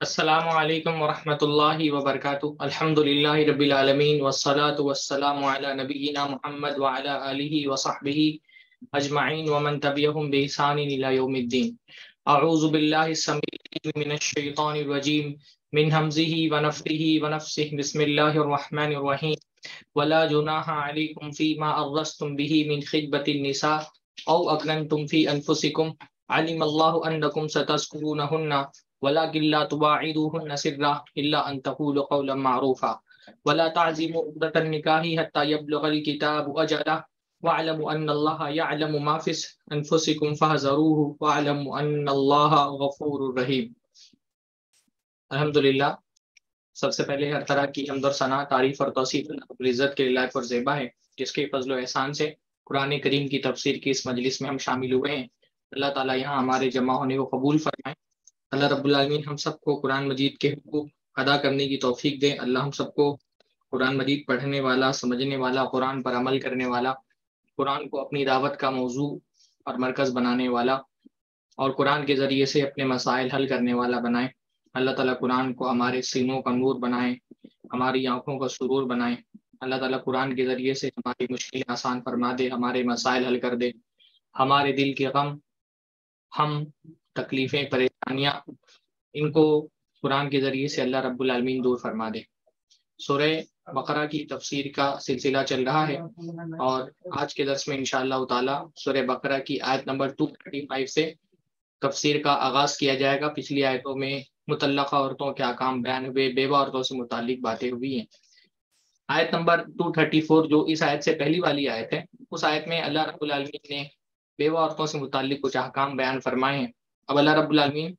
السلام علیکم ورحمۃ اللہ وبرکاتہ۔ الحمد للہ رب العالمین والصلاة والسلام علی نبینا محمد وعلی آلہ وصحبہ اجمعین ومن تبعہم بإحسان الی یوم الدین۔ اعوذ باللہ السمیع العلیم من الشیطان الرجیم من ہمزہ ونفخہ ونفثہ، بسم اللہ الرحمن الرحیم۔ ولا جناح علیکم فیما عرضتم بہ من خطبۃ النساء او اکننتم فی انفسکم علم اللہ انکم ستذکرونہن ولكن لا تواعدوهن سرا الا ان تقولوا قولا معروفا ولا تعزموا عقدة النكاح حتى يبلغ الكتاب اجله واعلموا ان الله يعلم ما في انفسكم فاحذروه واعلموا ان الله غفور رحيم۔ الحمدللہ، سب سے پہلے ہر طرح کی حمد اور ثنا، تعریف اور توصیف اللہ رب العزت کے لائق اور زیبا ہے، جس کے فضل و احسان سے قرآن کریم کی تفسیر کی اس مجلس میں ہم شامل ہوئے ہیں۔ اللہ تعالیٰ یہاں ہمارے جمع ہونے کو قبول فرمائے۔ اللہ رب العالمین ہم سب کو قرآن مجید کے حقوق ادا کرنے کی توفیق دے۔ اللہ ہم سب کو قرآن مجید پڑھنے والا، سمجھنے والا، قرآن پر عمل کرنے والا، قرآن کو اپنی دعوت کا موضوع اور مرکز بنانے والا اور قرآن کے ذریعے سے اپنے مسائل حل کرنے والا بنائے۔ اللہ تعالیٰ قرآن کو ہمارے سینوں کا نور بنائے، ہماری آنکھوں کا سرور بنائے۔ اللہ تعالیٰ قرآن کے ذریعے سے ہماری مشکلیں آسان فرما دے، ہمارے مسائل حل کر دے، ہمارے دل کے غم، ہم تکلیفیں، پریشانیاں، ان کو قرآن کے ذریعے سے اللہ رب العالمین دور فرما دے۔ سورہ بقرہ کی تفسیر کا سلسلہ چل رہا ہے اور آج کے درس میں انشاءاللہ تعالی سورہ بقرہ کی آیت نمبر 235 سے تفسیر کا آغاز کیا جائے گا۔ پچھلی آیتوں میں مطلقہ عورتوں کے احکام بیان ہوئے، بیوہ عورتوں سے متعلق باتیں ہوئی ہیں۔ آیت نمبر 234 جو اس آیت سے پہلی والی آیت ہے، اس آیت میں اللہ رب العالمین نے بیوہ عورتوں سے متعلق کچھ احکام بیان فرمائے ہیں۔ اب اللہ رب العالمین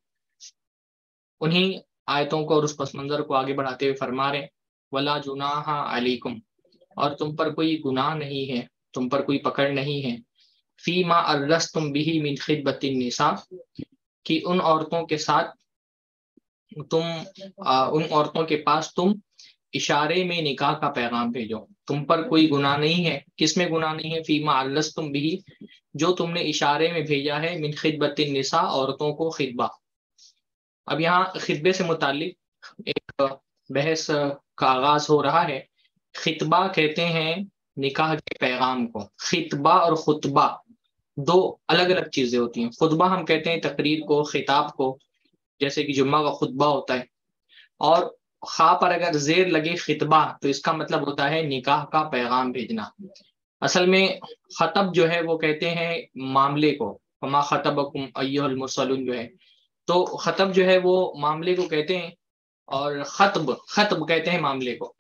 انہی آیتوں کو اور اس پس منظر کو آگے بڑھاتے ہوئے فرما رہے ہیں، ولا جناح علیکم، اور تم پر کوئی گناہ نہیں ہے، تم پر کوئی پکڑ نہیں ہے، فیما عرضتم بہ من خطبۃ النساء، کہ ان عورتوں کے ساتھ ان عورتوں کے پاس تم اشارے میں نکاح کا پیغام بھیجو۔ تم پر کوئی گناہ نہیں ہے، کس میں گناہ نہیں ہے؟ فیما عرضتم بہ، جو تم نے اشارے میں بھیجا ہے، من خطبۃ النساء، عورتوں کو خطبہ۔ اب یہاں خطبے سے متعلق ایک بحث کا آغاز ہو رہا ہے۔ خطبہ کہتے ہیں نکاح کے پیغام کو۔ خطبہ اور خطبہ دو الگ الگ چیزیں ہوتی ہیں۔ خطبہ ہم کہتے ہیں تقریر کو، خطاب کو، جیسے کہ جمعہ کا خطبہ ہوتا ہے، اور خا پر اگر زیر لگے خطبہ تو اس کا مطلب ہوتا ہے نکاح کا پیغام بھیجنا۔ اصل میں خطب جو ہے وہ کہتے ہیں معاملے کو، فما خطبکم ایھا المرسلون جو ہے، تو خطب جو ہے وہ معاملے کو کہتے ہیں، اور خطب کہتے ہیں معاملے کو۔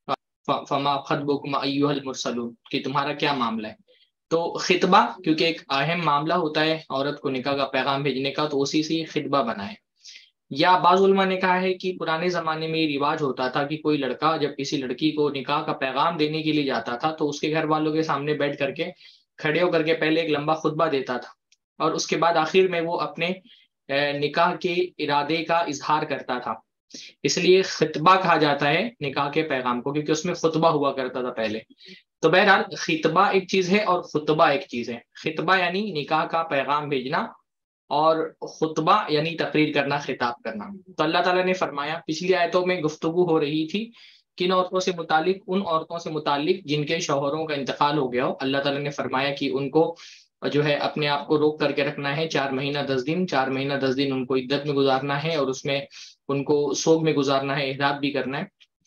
فما خطبکم ایھا المرسلون، کہ تمہارا کیا معاملہ ہے۔ تو خطبہ کیونکہ ایک اہم معاملہ ہوتا ہے عورت کو نکاح کا پیغام بھیجنے کا، تو اسی سے خطبہ بنا ہے۔ یا بعض علماء نے کہا ہے کہ پرانے زمانے میں یہ رواج ہوتا تھا کہ کوئی لڑکا جب کسی لڑکی کو نکاح کا پیغام دینے کے لیے جاتا تھا تو اس کے گھر والوں کے سامنے بیٹھ کر کے، کھڑے ہو کر کے پہلے ایک لمبا خطبہ دیتا تھا، اور اس کے بعد آخر میں وہ اپنے نکاح کے ارادے کا اظہار کرتا تھا۔ اس لیے خطبہ کہا جاتا ہے نکاح کے پیغام کو، کیونکہ اس میں خطبہ ہوا کرتا تھا پہلے۔ تو بہرحال خطبہ ایک چیز ہے اور خطبہ ایک چیز ہے۔ خطبہ یعنی نکاح کا پیغام بھیجنا، اور خطبہ یعنی تقریر کرنا، خطاب کرنا۔ تو اللہ تعالیٰ نے فرمایا، پچھلی آیتوں میں گفتگو ہو رہی تھی کن عورتوں سے متعلق؟ ان عورتوں سے متعلق جن کے شوہروں کا انتقال ہو گیا ہو۔ اللہ تعالیٰ نے فرمایا کہ ان کو جو ہے اپنے آپ کو روک کر کے رکھنا ہے 4 مہینہ 10 دن، 4 مہینہ 10 دن ان کو عدت میں گزارنا ہے، اور اس میں ان کو سوگ میں گزارنا ہے، احداد بھی کرنا ہے۔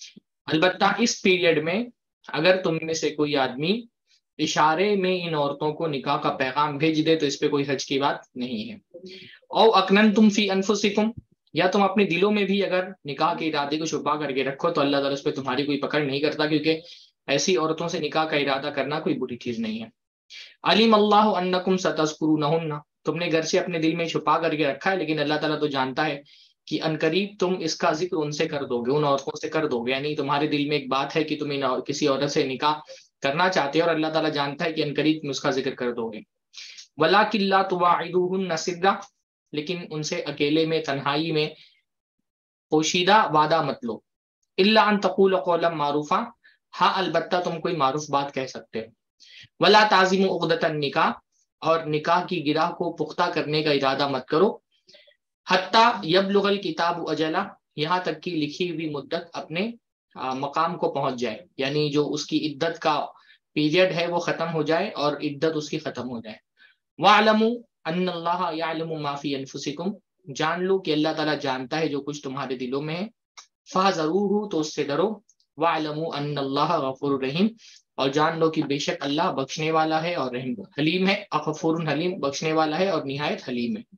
البتہ اس پیریڈ میں اگر تم میں سے کوئی آدمی اشارے میں ان عورتوں کو نکاح کا پیغام بھیج دے تو اس پہ کوئی حرج کی بات نہیں ہے۔ او اکننتم فی انفسکم، یا تم اپنے دلوں میں بھی اگر نکاح کے ارادے کو چھپا کر کے رکھو تو اللہ تعالیٰ اس پہ تمہاری کوئی پکڑ نہیں کرتا، کیونکہ ایسی عورتوں سے نکاح کا ارادہ کرنا کوئی بری چیز نہیں ہے۔ علیم اللہ انکم ستذکرونہن، تم نے گھر سے اپنے دل میں چھپا کر کے رکھا ہے، لیکن اللہ تعالیٰ تو جانتا ہے کہ عنقریب تم اس کا ذکر ان سے کر دو گے، ان عورتوں سے کر دو گے۔ یعنی تمہارے دل میں ایک بات ہے کہ تم کسی عورت سے نکاح کرنا چاہتے ہو، اور اللہ تعالیٰ جانتا ہے کہ عنقریب تم اس کا ذکر کر دو گے۔ وَلَٰكِن لَّا تُوَاعِدُوهُنَّ سِرًّا، لیکن ان سے اکیلے میں، تنہائی میں پوشیدہ وعدہ مت لو۔ إِلَّا أَن تَقُولَ قَوْلًا مَّعْرُوفًا، ہاں البتہ تم کوئی معروف بات کہہ سکتے ہو۔ وَلَا تَعْزِمُوا عُقْدَةَ النِّکَاحِ، اور نکاح کی گرہ کو پختہ کرنے کا ارادہ مت کرو۔ حتیٰ یبلغ الکتاب اجلہ، یہاں تک کہ لکھی ہوئی مدت اپنے مقام کو پہنچ جائے، یعنی جو اس کی عدت کا پیریڈ ہے وہ ختم ہو جائے اور عدت اس کی ختم ہو جائے۔ وَاعْلَمُوا أَنَّ اللَّهَ يَعْلَمُ مَا فِي أَنفُسِكُمْ، جان لو کہ اللہ تعالیٰ جانتا ہے جو کچھ تمہارے دلوں میں ہے، فَاحْذَرُوهُ، تو اس سے ڈرو، وَاعْلَمُوا أَنَّ اللَّهَ غَفُورٌ رَحِيمٌ، اور جان لو کہ بے شک اللہ بخشنے والا ہے اور رحم حلیم ہے، غفور حلیم، بخشنے والا ہے اور نہایت حلیم ہے۔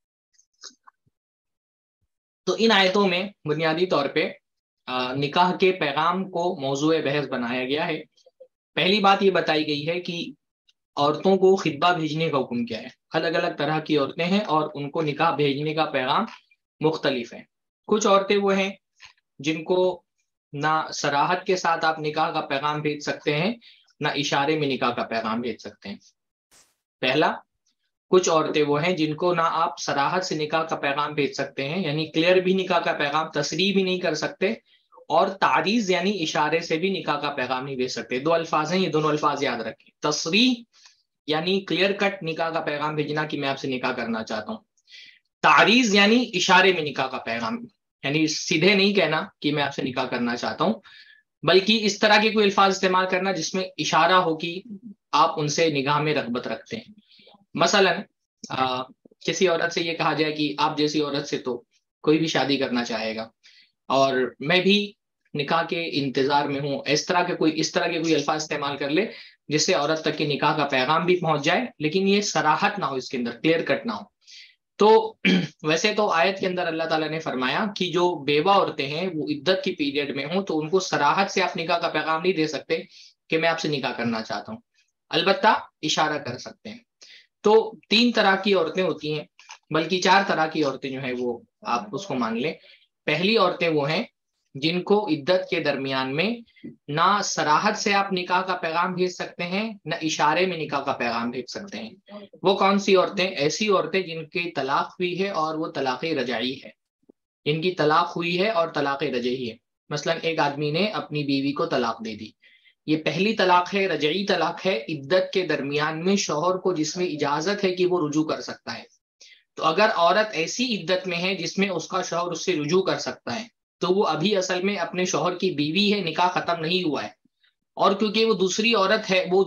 تو ان آیتوں میں بنیادی طور پہ نکاح کے پیغام کو موضوع بحث بنایا گیا ہے۔ پہلی بات یہ بتائی گئی ہے کہ عورتوں کو خطبہ بھیجنے کا حکم کیا ہے۔ الگ الگ طرح کی عورتیں ہیں اور ان کو نکاح بھیجنے کا پیغام مختلف ہے۔ کچھ عورتیں وہ ہیں جن کو نہ صراحت کے ساتھ آپ نکاح کا پیغام بھیج سکتے ہیں، نہ اشارے میں نکاح کا پیغام بھیج سکتے ہیں۔ پہلا، کچھ عورتیں وہ ہیں جن کو نہ آپ صراحت سے نکاح کا پیغام بھیج سکتے ہیں، یعنی کلیئر بھی نکاح کا پیغام تصریح بھی نہیں کر سکتے، اور تعریض یعنی اشارے سے بھی نکاح کا پیغام نہیں بھیج سکتے۔ دو الفاظ ہیں، یہ دونوں الفاظ یاد رکھیں۔ تصریح یعنی کلیئر کٹ نکاح کا پیغام بھیجنا کہ میں آپ سے نکاح کرنا چاہتا ہوں۔ تعریض یعنی اشارے میں نکاح کا پیغام، یعنی سیدھے نہیں کہنا کہ میں آپ سے نکاح کرنا چاہتا ہوں، بلکہ اس طرح کے کوئی الفاظ استعمال کرنا جس میں اشارہ ہو کہ آپ ان سے نکاح میں رغبت رکھتے ہیں۔ مثلا کسی عورت سے یہ کہا جائے کہ آپ جیسی عورت سے تو کوئی بھی شادی کرنا چاہے گا اور میں بھی نکاح کے انتظار میں ہوں، اس طرح کے کوئی الفاظ استعمال کر لے جس سے عورت تک کے نکاح کا پیغام بھی پہنچ جائے، لیکن یہ صراحت نہ ہو، اس کے اندر کلیئر کٹ نہ ہو۔ تو ویسے تو آیت کے اندر اللہ تعالیٰ نے فرمایا کہ جو بیوہ عورتیں ہیں وہ عدت کی پیریڈ میں ہوں تو ان کو صراحت سے آپ نکاح کا پیغام نہیں دے سکتے کہ میں آپ سے نکاح کرنا چاہتا ہوں، البتہ اشارہ کر سکتے ہیں۔ تو 3 طرح کی عورتیں ہوتی ہیں، بلکہ 4 طرح کی عورتیں جو ہیں وہ آپ اس کو مان لیں۔ پہلی عورتیں وہ ہیں جن کو عدت کے درمیان میں نہ صراحت سے آپ نکاح کا پیغام بھیج سکتے ہیں، نہ اشارے میں نکاح کا پیغام بھیج سکتے ہیں۔ وہ کون سی عورتیں؟ ایسی عورتیں جن کی طلاق ہوئی ہے اور وہ طلاق رجعی ہے، جن کی طلاق ہوئی ہے اور طلاق رجعی ہے۔ مثلا ایک آدمی نے اپنی بیوی کو طلاق دے دی، یہ پہلی طلاق ہے، رجعی طلاق ہے، عدت کے درمیان میں شوہر کو جس میں اجازت ہے کہ وہ رجوع کر سکتا ہے۔ تو اگر عورت ایسی عدت میں ہے جس میں اس کا شوہر اس سے رجوع کر سکتا ہے تو وہ ابھی اصل میں اپنے شوہر کی بیوی ہے، نکاح ختم نہیں ہوا ہے، اور کیونکہ وہ دوسری عورت ہے، وہ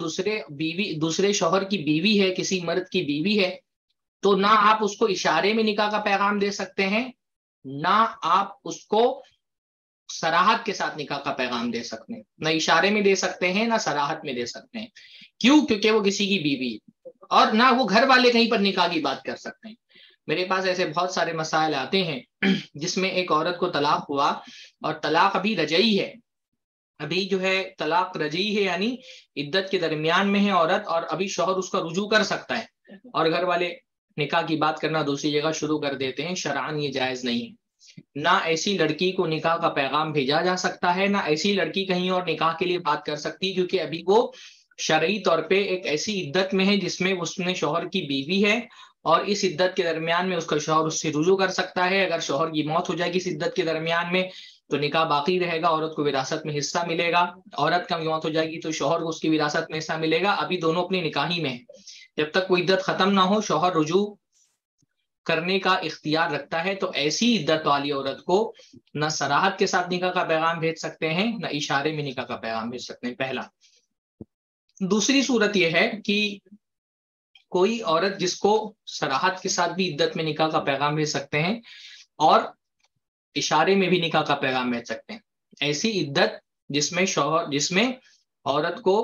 دوسرے شوہر کی بیوی ہے، کسی مرد کی بیوی ہے، تو نہ آپ اس کو اشارے میں نکاح کا پیغام دے سکتے ہیں، نہ آپ اس کو صراحت کے ساتھ نکاح کا پیغام دے سکتے ہیں، نہ اشارے میں دے سکتے ہیں نہ صراحت میں دے سکتے ہیں۔ کیوں؟ کیونکہ وہ کسی کی بیوی ہے، اور نہ وہ گھر والے کہیں پر نکاح کی بات کر سکتے ہیں۔ میرے پاس ایسے بہت سارے مسائل آتے ہیں جس میں ایک عورت کو طلاق ہوا اور طلاق ابھی رجعی ہے، ابھی جو ہے طلاق رجعی ہے، یعنی عدت کے درمیان میں ہے عورت، اور ابھی شوہر اس کا رجوع کر سکتا ہے، اور گھر والے نکاح کی بات کرنا دوسری جگہ شروع کر دیتے ہیں۔ شرعاً یہ جائز نہیں ہے، نہ ایسی لڑکی کو نکاح کا پیغام بھیجا جا سکتا ہے، نہ ایسی لڑکی کہیں اور نکاح کے لیے بات کر سکتی، کیونکہ ابھی وہ شرعی طور پہ ایک ایسی عدت میں ہے جس میں اس میں شوہر کی بیوی ہے، اور اس عدت کے درمیان میں اس کا شوہر اس سے رجوع کر سکتا ہے۔ اگر شوہر کی موت ہو جائے گی اس عدت کے درمیان میں تو نکاح باقی رہے گا، عورت کو وراثت میں حصہ ملے گا۔ عورت کا موت ہو جائے گی تو شوہر کو اس کی وراثت میں حصہ ملے گا، ابھی دونوں اپنی نکاحی میں ہیں۔ جب تک وہ عدت ختم نہ ہو شوہر رجوع کرنے کا اختیار رکھتا ہے، تو ایسی عدت والی عورت کو نہ صراحت کے ساتھ نکاح کا پیغام بھیج سکتے ہیں، نہ اشارے میں نکاح کا پیغام بھیج سکتے ہیں، پہلا۔ دوسری صورت یہ ہے کہ کوئی عورت جس کو صراحت کے ساتھ بھی عدت میں نکاح کا پیغام بھیج سکتے ہیں اور اشارے میں بھی نکاح کا پیغام بھیج سکتے ہیں، ایسی عدت جس میں عورت کو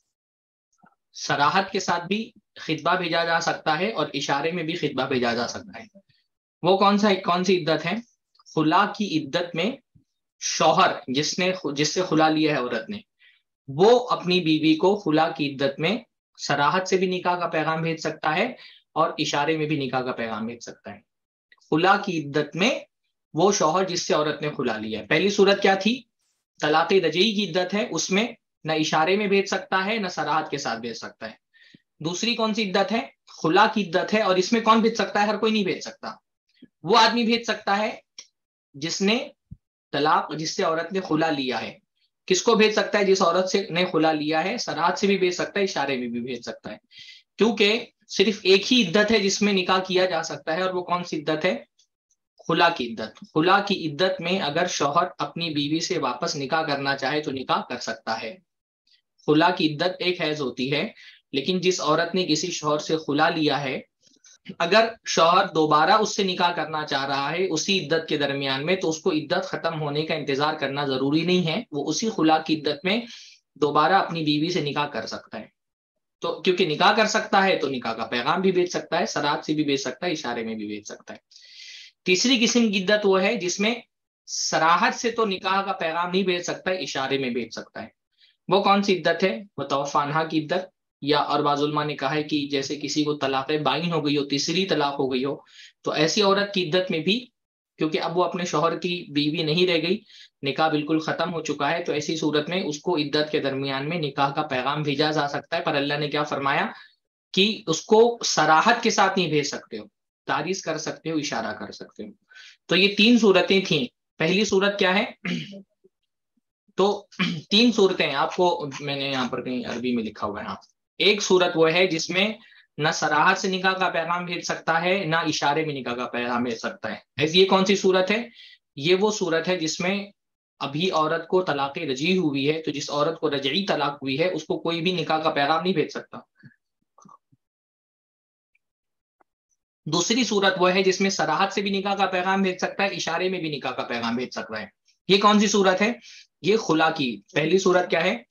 صراحت کے ساتھ بھی خطبہ بھیجا جا سکتا ہے اور اشارے میں بھی خطبہ بھیجا جا سکتا ہے۔ وہ کون سی عدت ہے؟ خلا کی عدت میں شوہر جس سے خلا لیا ہے عورت نے، وہ اپنی بیوی کو خلا کی عدت میں صراحت سے بھی نکاح کا پیغام بھیج سکتا ہے اور اشارے میں بھی نکاح کا پیغام بھیج سکتا ہے۔ خلا کی عدت میں وہ شوہر جس سے عورت نے خلا لیا ہے۔ پہلی صورت کیا تھی؟ طلاق رجعی کی عدت ہے، اس میں نہ اشارے میں بھیج سکتا ہے نہ صراحت کے ساتھ بھیج سکتا ہے۔ دوسری کون سی عدت ہے؟ خلا کی عدت ہے، اور اس میں کون بھیج سکتا ہے؟ ہر کوئی نہیں بھیج سکتا۔ وہ آدمی بھیج سکتا ہے جس سے عورت نے خلا لیا ہے۔ کس کو بھیج سکتا ہے؟ جس عورت سے نے خلا لیا ہے، صراحت سے بھی بھیج سکتا ہے، اشارے میں بھی بھیج سکتا ہے، کیونکہ صرف ایک ہی عدت ہے جس میں نکاح کیا جا سکتا ہے، اور وہ کون سی عدت ہے؟ خلا کی عدت، خلا کی عدت میں اگر شوہر اپنی بیوی سے واپس نکاح کرنا چاہے تو نکاح کر سکتا ہے۔ خلا کی عدت ایک حیض ہوتی ہے، لیکن جس عورت نے کسی شوہر سے خلا لیا ہے، اگر شوہر دوبارہ اس سے نکاح کرنا چاہ رہا ہے اسی عدت کے درمیان میں، تو اس کو عدت ختم ہونے کا انتظار کرنا ضروری نہیں ہے، وہ اسی خلا کی عدت میں دوبارہ اپنی بیوی سے نکاح کر سکتا ہے۔ تو کیونکہ نکاح کر سکتا ہے تو نکاح کا پیغام بھی بھیج سکتا ہے، سرات سے بھی بھیج سکتا ہے، اشارے میں بھی بھیج سکتا ہے۔ تیسری قسم کی عدت وہ ہے جس میں صراحت سے تو نکاح کا پیغام نہیں بھیج سکتا ہے، اشارے میں بھیج سکتا ہے۔ وہ کون سی عدت ہے؟ متوفی عنہا کی عدت، یا اور بعض علماء نے کہا ہے کہ جیسے کسی کو طلاق بائن ہو گئی ہو، تیسری طلاق ہو گئی ہو، تو ایسی عورت کی عدت میں بھی، کیونکہ اب وہ اپنے شوہر کی بیوی نہیں رہ گئی، نکاح بالکل ختم ہو چکا ہے، تو ایسی صورت میں اس کو عدت کے درمیان میں نکاح کا پیغام بھیجا جا سکتا ہے، پر اللہ نے کیا فرمایا کہ اس کو صراحت کے ساتھ نہیں بھیج سکتے ہو، تعریض کر سکتے ہو، اشارہ کر سکتے ہو۔ تو یہ تین صورتیں تھیں۔ پہلی صورت کیا ہے؟ تو تین صورتیں آپ کو میں نے یہاں پر کہیں عربی میں لکھا ہوا ہے۔ ایک صورت وہ ہے جس میں نہ صراحت سے نکاح کا پیغام بھیج سکتا ہے، نہ اشارے میں نکاح کا پیغام بھیج سکتا ہے۔ ایسی یہ کون سی صورت ہے؟ یہ وہ صورت ہے جس میں ابھی عورت کو طلاق رجعی ہوئی ہے، تو جس عورت کو رجعی طلاق ہوئی ہے اس کو کوئی بھی نکاح کا پیغام نہیں بھیج سکتا۔ دوسری صورت وہ ہے جس میں صراحت سے بھی نکاح کا پیغام بھیج سکتا ہے، اشارے میں بھی نکاح کا پیغام بھیج سکتا ہے۔ یہ کون سی صورت ہے؟ یہ خلا کی پہلی صورت کیا ہے؟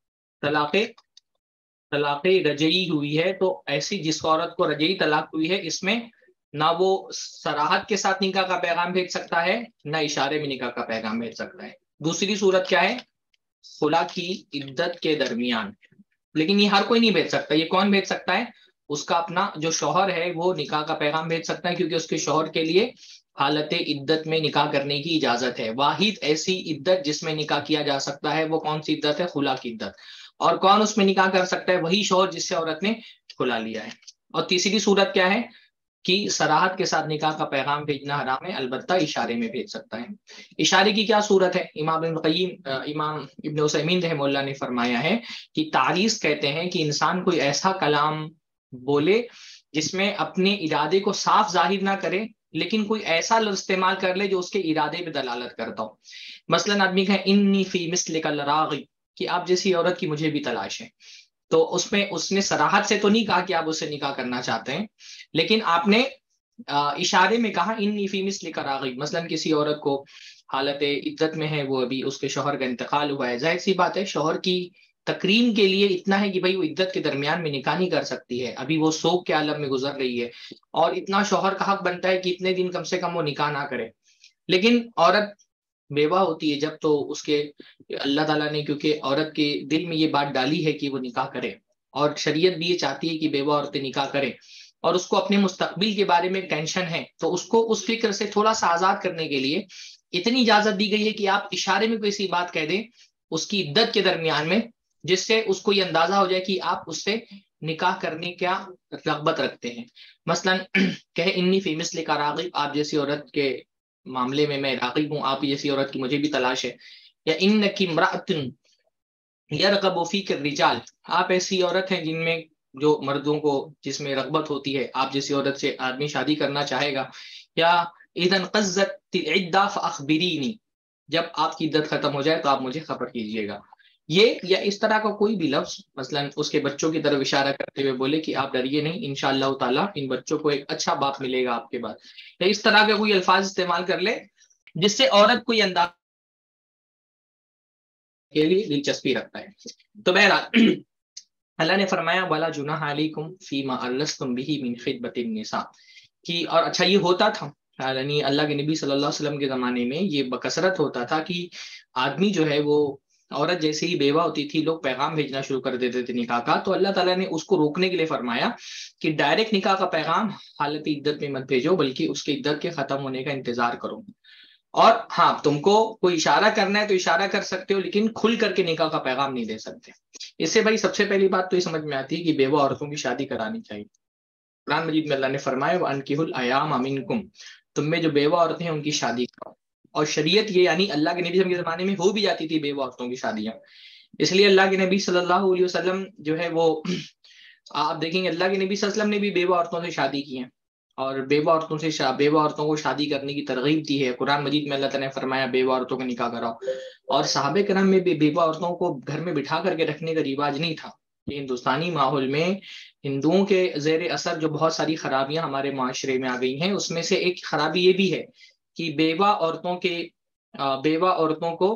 طلاق رجعی ہوئی ہے، تو ایسی جس عورت کو رجعی طلاق ہوئی ہے، اس میں نہ وہ صراحت کے ساتھ نکاح کا پیغام بھیج سکتا ہے، نہ اشارے میں نکاح کا پیغام بھیج سکتا ہے۔ دوسری صورت کیا ہے؟ خلا کی عدت کے درمیان، لیکن یہ ہر کوئی نہیں بھیج سکتا۔ یہ کون بھیج سکتا ہے؟ اس کا اپنا جو شوہر ہے وہ نکاح کا پیغام بھیج سکتا ہے، کیونکہ اس کے شوہر کے لیے حالت عدت میں نکاح کرنے کی اجازت ہے۔ واحد ایسی عدت جس میں نکاح کیا جا سکتا ہے وہ کون سی عدت ہے؟ خلا کی عدت۔ اور کون اس میں نکاح کر سکتا ہے؟ وہی شوہر جس سے عورت نے خلا لیا ہے۔ اور تیسری صورت کیا ہے؟ کہ صراحت کے ساتھ نکاح کا پیغام بھیجنا حرام ہے، البتہ اشارے میں بھیج سکتا ہے۔ اشارے کی کیا صورت ہے؟ امام ابن عثیمین رحمہ اللہ نے فرمایا ہے کہ تعریض کہتے ہیں کہ انسان کوئی ایسا کلام بولے جس میں اپنے ارادے کو صاف ظاہر نہ کرے، لیکن کوئی ایسا لفظ استعمال کر لے جو اس کے ارادے پہ دلالت کرتا ہو۔ مثلا آدمی کہے انی فی مثلک الراغب، کہ آپ جیسی عورت کی مجھے بھی تلاش ہے، تو اس میں اس نے صراحت سے تو نہیں کہا کہ آپ اس سے نکاح کرنا چاہتے ہیں، لیکن آپ نے اشارے میں کہا انی فی مثلک راغب۔ مثلا کسی عورت کو حالت عدت میں ہے، وہ ابھی اس کے شوہر کا انتقال ہوا ہے، ظاہر سی بات ہے شوہر کی تکریم کے لیے اتنا ہے کہ بھائی وہ عدت کے درمیان میں نکاح نہیں کر سکتی ہے، ابھی وہ سوگ کے عالم میں گزر رہی ہے، اور اتنا شوہر کا حق بنتا ہے کہ اتنے دن کم سے کم وہ نکاح نہ کرے۔ لیکن عورت بیوہ ہوتی ہے جب، تو اس کے اللہ تعالیٰ نے کیونکہ عورت کے دل میں یہ بات ڈالی ہے کہ وہ نکاح کرے، اور شریعت بھی یہ چاہتی ہے کہ بیوہ عورتیں نکاح کریں، اور اس کو اپنے مستقبل کے بارے میں ٹینشن ہے، تو اس کو اس فکر سے تھوڑا سا آزاد کرنے کے لیے اتنی اجازت دی گئی ہے کہ آپ اشارے میں کوئی سی بات کہہ دیں اس کی عدت کے درمیان میں، جس سے اس کو یہ اندازہ ہو جائے کہ آپ اس سے نکاح کرنے کا رغبت رکھتے ہیں۔ مثلا کہے انی فی مثلک راغب، آپ جیسی عورت کے معاملے میں میں راغب ہوں، آپ جیسی عورت کی مجھے بھی تلاش ہے۔ یا انک امرأۃ یرغب فیک الرجال، آپ ایسی عورت ہیں جن میں جو مردوں کو جس میں رغبت ہوتی ہے، آپ جیسی عورت سے آدمی شادی کرنا چاہے گا۔ یا اذا انقضت العدہ فاخبرینی، جب آپ کی عدت ختم ہو جائے تو آپ مجھے خبر کیجیے گا۔ یہ یا اس طرح کا کوئی بھی لفظ، مثلا اس کے بچوں کی طرف اشارہ کرتے ہوئے بولے کہ آپ ڈریے نہیں، انشاءاللہ تعالیٰ ان بچوں کو ایک اچھا باپ ملے گا آپ کے بعد، یا اس طرح کے کوئی الفاظ استعمال کر لے جس سے عورت کو یہ انداز کے لیے دلچسپی رکھتا ہے۔ تو بہرحال اللہ نے فرمایا وَلَا جُنَاحَ عَلَيْكُمْ فِيمَا أَلَّسْتُمْ بِهِ مِنْ خِطْبَةِ النِّسَاءِ، کہ اور اچھا یہ ہوتا تھا، یعنی اللہ کے نبی صلی اللہ علیہ وسلم کے زمانے میں یہ بکثرت ہوتا تھا کہ آدمی جو ہے وہ عورت جیسے ہی بیوہ ہوتی تھی لوگ پیغام بھیجنا شروع کر دیتے تھے نکاح کا، تو اللہ تعالیٰ نے اس کو روکنے کے لیے فرمایا کہ ڈائریکٹ نکاح کا پیغام حالت عدت میں مت بھیجو، بلکہ اس کے عدت کے ختم ہونے کا انتظار کرو۔ اور ہاں تم کو کوئی اشارہ کرنا ہے تو اشارہ کر سکتے ہو، لیکن کھل کر کے نکاح کا پیغام نہیں دے سکتے۔ اس سے بھائی سب سے پہلی بات تو یہ سمجھ میں آتی ہے کہ بیوہ عورتوں کی شادی کرانی چاہیے۔ قرآن مجید میں اللہ نے فرمایا وَأَنكِحُوا الْأَيَامَ مِنكُمْ، تم میں جو بیوہ عورتیں ہیں ان کی شادی کرو۔ اور شریعت یہ یعنی اللہ کے نبی صلی اللہ علیہ وسلم کے زمانے میں ہو بھی جاتی تھی بیوہ عورتوں کی شادیاں، اس لیے اللہ کے نبی صلی اللہ علیہ وسلم جو ہے وہ آپ دیکھیں گے اللہ کے نبی صلی اللہ علیہ وسلم نے بھی بیوہ عورتوں سے شادی کی ہیں، اور بیوہ عورتوں سے بیوہ عورتوں کو شادی کرنے کی ترغیب دی ہے. قرآن مجید میں اللہ تعالیٰ نے فرمایا بیوہ عورتوں کا نکاح کراؤ. اور صحابہ کرام میں بھی بیوہ عورتوں کو گھر میں بٹھا کر کے رکھنے کا رواج نہیں تھا. یہ ہندوستانی ماحول میں ہندوؤں کے زیر اثر جو بہت ساری خرابیاں ہمارے معاشرے میں آ گئی ہیں، اس میں سے ایک خرابی یہ بھی ہے کہ بیوہ عورتوں کو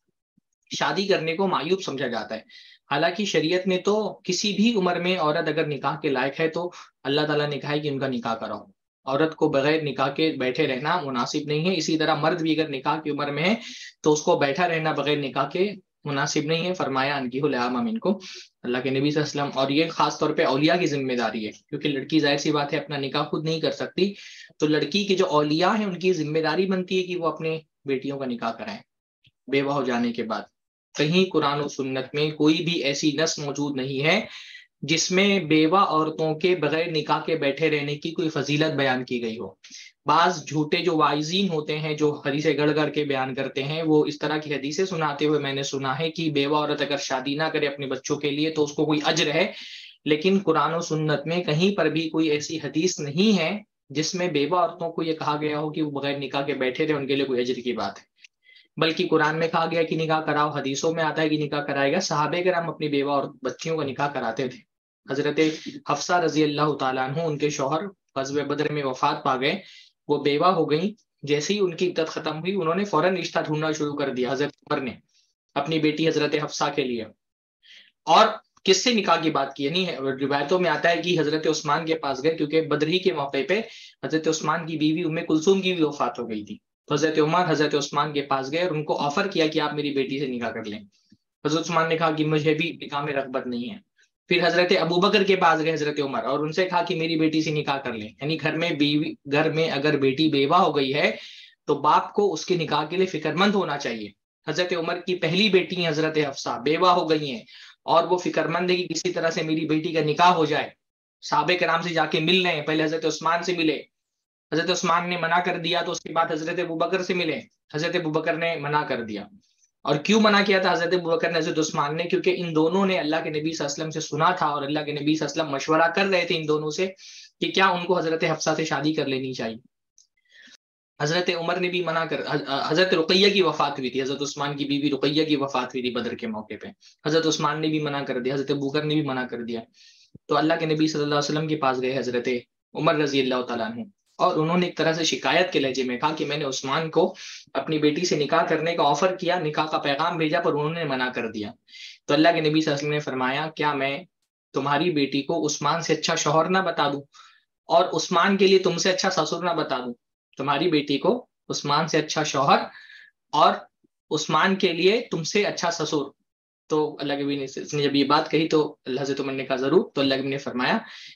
شادی کرنے کو معیوب سمجھا جاتا ہے. حالانکہ شریعت میں تو کسی بھی عمر میں عورت اگر نکاح کے لائق ہے تو اللہ تعالیٰ نے کہا ہے کہ ان کا نکاح کراؤ. عورت کو بغیر نکاح کے بیٹھے رہنا مناسب نہیں ہے. اسی طرح مرد بھی اگر نکاح کی عمر میں ہے تو اس کو بیٹھا رہنا بغیر نکاح کے مناسب نہیں ہے. فرمایا انکحوا الایام منکم، اللہ کے نبی صلی اللہ علیہ وسلم. اور یہ خاص طور پہ اولیاء کی ذمہ داری ہے، کیونکہ لڑکی ظاہر سی بات ہے اپنا نکاح خود نہیں کر سکتی، تو لڑکی کے جو اولیاء ہیں ان کی ذمہ داری بنتی ہے کہ وہ اپنے بیٹیوں کا نکاح کرائیں بیوہ ہو جانے کے بعد. کہیں قرآن و سنت میں کوئی بھی ایسی نص موجود نہیں ہے جس میں بیوہ عورتوں کے بغیر نکاح کے بیٹھے رہنے کی کوئی فضیلت بیان کی گئی ہو. بعض جھوٹے جو واعظین ہوتے ہیں جو حدیثیں گڑھ کر کے بیان کرتے ہیں، وہ اس طرح کی حدیثیں سناتے ہوئے میں نے سنا ہے کہ بیوہ عورت اگر شادی نہ کرے اپنے بچوں کے لیے تو اس کو کوئی اجر ہے. لیکن قرآن و سنت میں کہیں پر بھی کوئی ایسی حدیث نہیں ہے جس میں بیوہ عورتوں کو یہ کہا گیا ہو کہ وہ بغیر نکاح کے بیٹھے رہے، ان کے لیے کوئی اجر کی بات ہے. بلکہ قرآن میں کہا گیا کہ نکاح کراؤ، حدیثوں میں آتا ہے کہ نکاح کرائے گا. صحابہ کرام اپنی بیوہ اور بچیوں کا نکاح کراتے تھے. حضرت حفصہ رضی اللہ تعالیٰ عنہ، ان کے شوہر غزوہ بدر میں وفات پا گئے، وہ بیوہ ہو گئیں. جیسے ہی ان کی عدت ختم ہوئی انہوں نے فوراً رشتہ ڈھونڈنا شروع کر دیا حضرت عمر نے اپنی بیٹی حضرت حفصہ کے لیے. اور کس سے نکاح کی بات کی؟ یعنی روایتوں میں آتا ہے کہ حضرت عثمان کے پاس گئے، کیونکہ بدری کے موقع پہ حضرت عثمان کی بیوی ام کلثوم کی بھی وفات ہو گئی تھی. تو حضرت عمر حضرت عثمان کے پاس گئے اور ان کو آفر کیا کہ آپ میری بیٹی سے نکاح کر لیں. حضرت عثمان نے کہا کہ مجھے بھی نکاح میں رغبت نہیں ہے. پھر حضرت ابوبکر کے پاس گئے حضرت عمر اور ان سے کہا کہ میری بیٹی سے نکاح کر لیں. یعنی گھر میں اگر بیٹی بیوہ ہو گئی ہے تو باپ کو اس کے نکاح کے لیے فکر مند ہونا چاہیے. حضرت عمر کی پہلی بیٹی حضرت حفصہ بیوہ ہو گئی ہیں اور وہ فکر مند ہے کہ کسی طرح سے میری بیٹی کا نکاح ہو جائے. صحابہ کرام سے جا کے مل رہے ہیں، پہلے حضرت عثمان سے ملے، حضرت عثمان نے منع کر دیا تو اس کے بعد حضرت ابوبکر سے ملے، حضرت ابوبکر نے منع کر دیا. اور کیوں منع کیا تھا حضرت ابوبکر نے حضرت عثمان نے؟ کیونکہ ان دونوں نے اللہ کے نبی صلی اللہ علیہ وسلم سے سنا تھا اور اللہ کے نبی صلی اللہ علیہ وسلم مشورہ کر رہے تھے ان دونوں سے کہ کیا ان کو حضرت حفصہ سے شادی کر لینی چاہیے. حضرت عمر نے بھی منع کر، حضرت رقیہ کی وفات ہوئی تھی، حضرت عثمان کی بیوی رقیہ کی وفات ہوئی تھی بدر کے موقع پہ. حضرت عثمان نے بھی منع کر دیا، حضرت ابوبکر نے بھی منع کر دیا. تو اللہ کے نبی صلی اللہ علیہ وسلم کے پاس گئے حضرت عمر رضی اللہ تعالیٰ عنہ، اور انہوں نے ایک طرح سے شکایت کے لہجے میں کہا کہ میں نے عثمان کو اپنی بیٹی سے نکاح کرنے کا آفر کیا، نکاح کا پیغام بھیجا، پر انہوں نے منع کر دیا. تو اللہ کے نبی صلی اللہ علیہ وسلم نے فرمایا کیا میں تمہاری بیٹی کو عثمان سے اچھا شوہر نہ بتا دوں اور عثمان کے لیے تم سے اچھا سسر نہ بتا دوں؟ تمہاری بیٹی کو عثمان سے اچھا شوہر اور عثمان کے لیے تم سے اچھا سسر. تو اللہ کے نبی نے جب یہ بات کہی تو حضرت عمر نے کہا ضرور. تو اللہ کے نبی نے فرمایا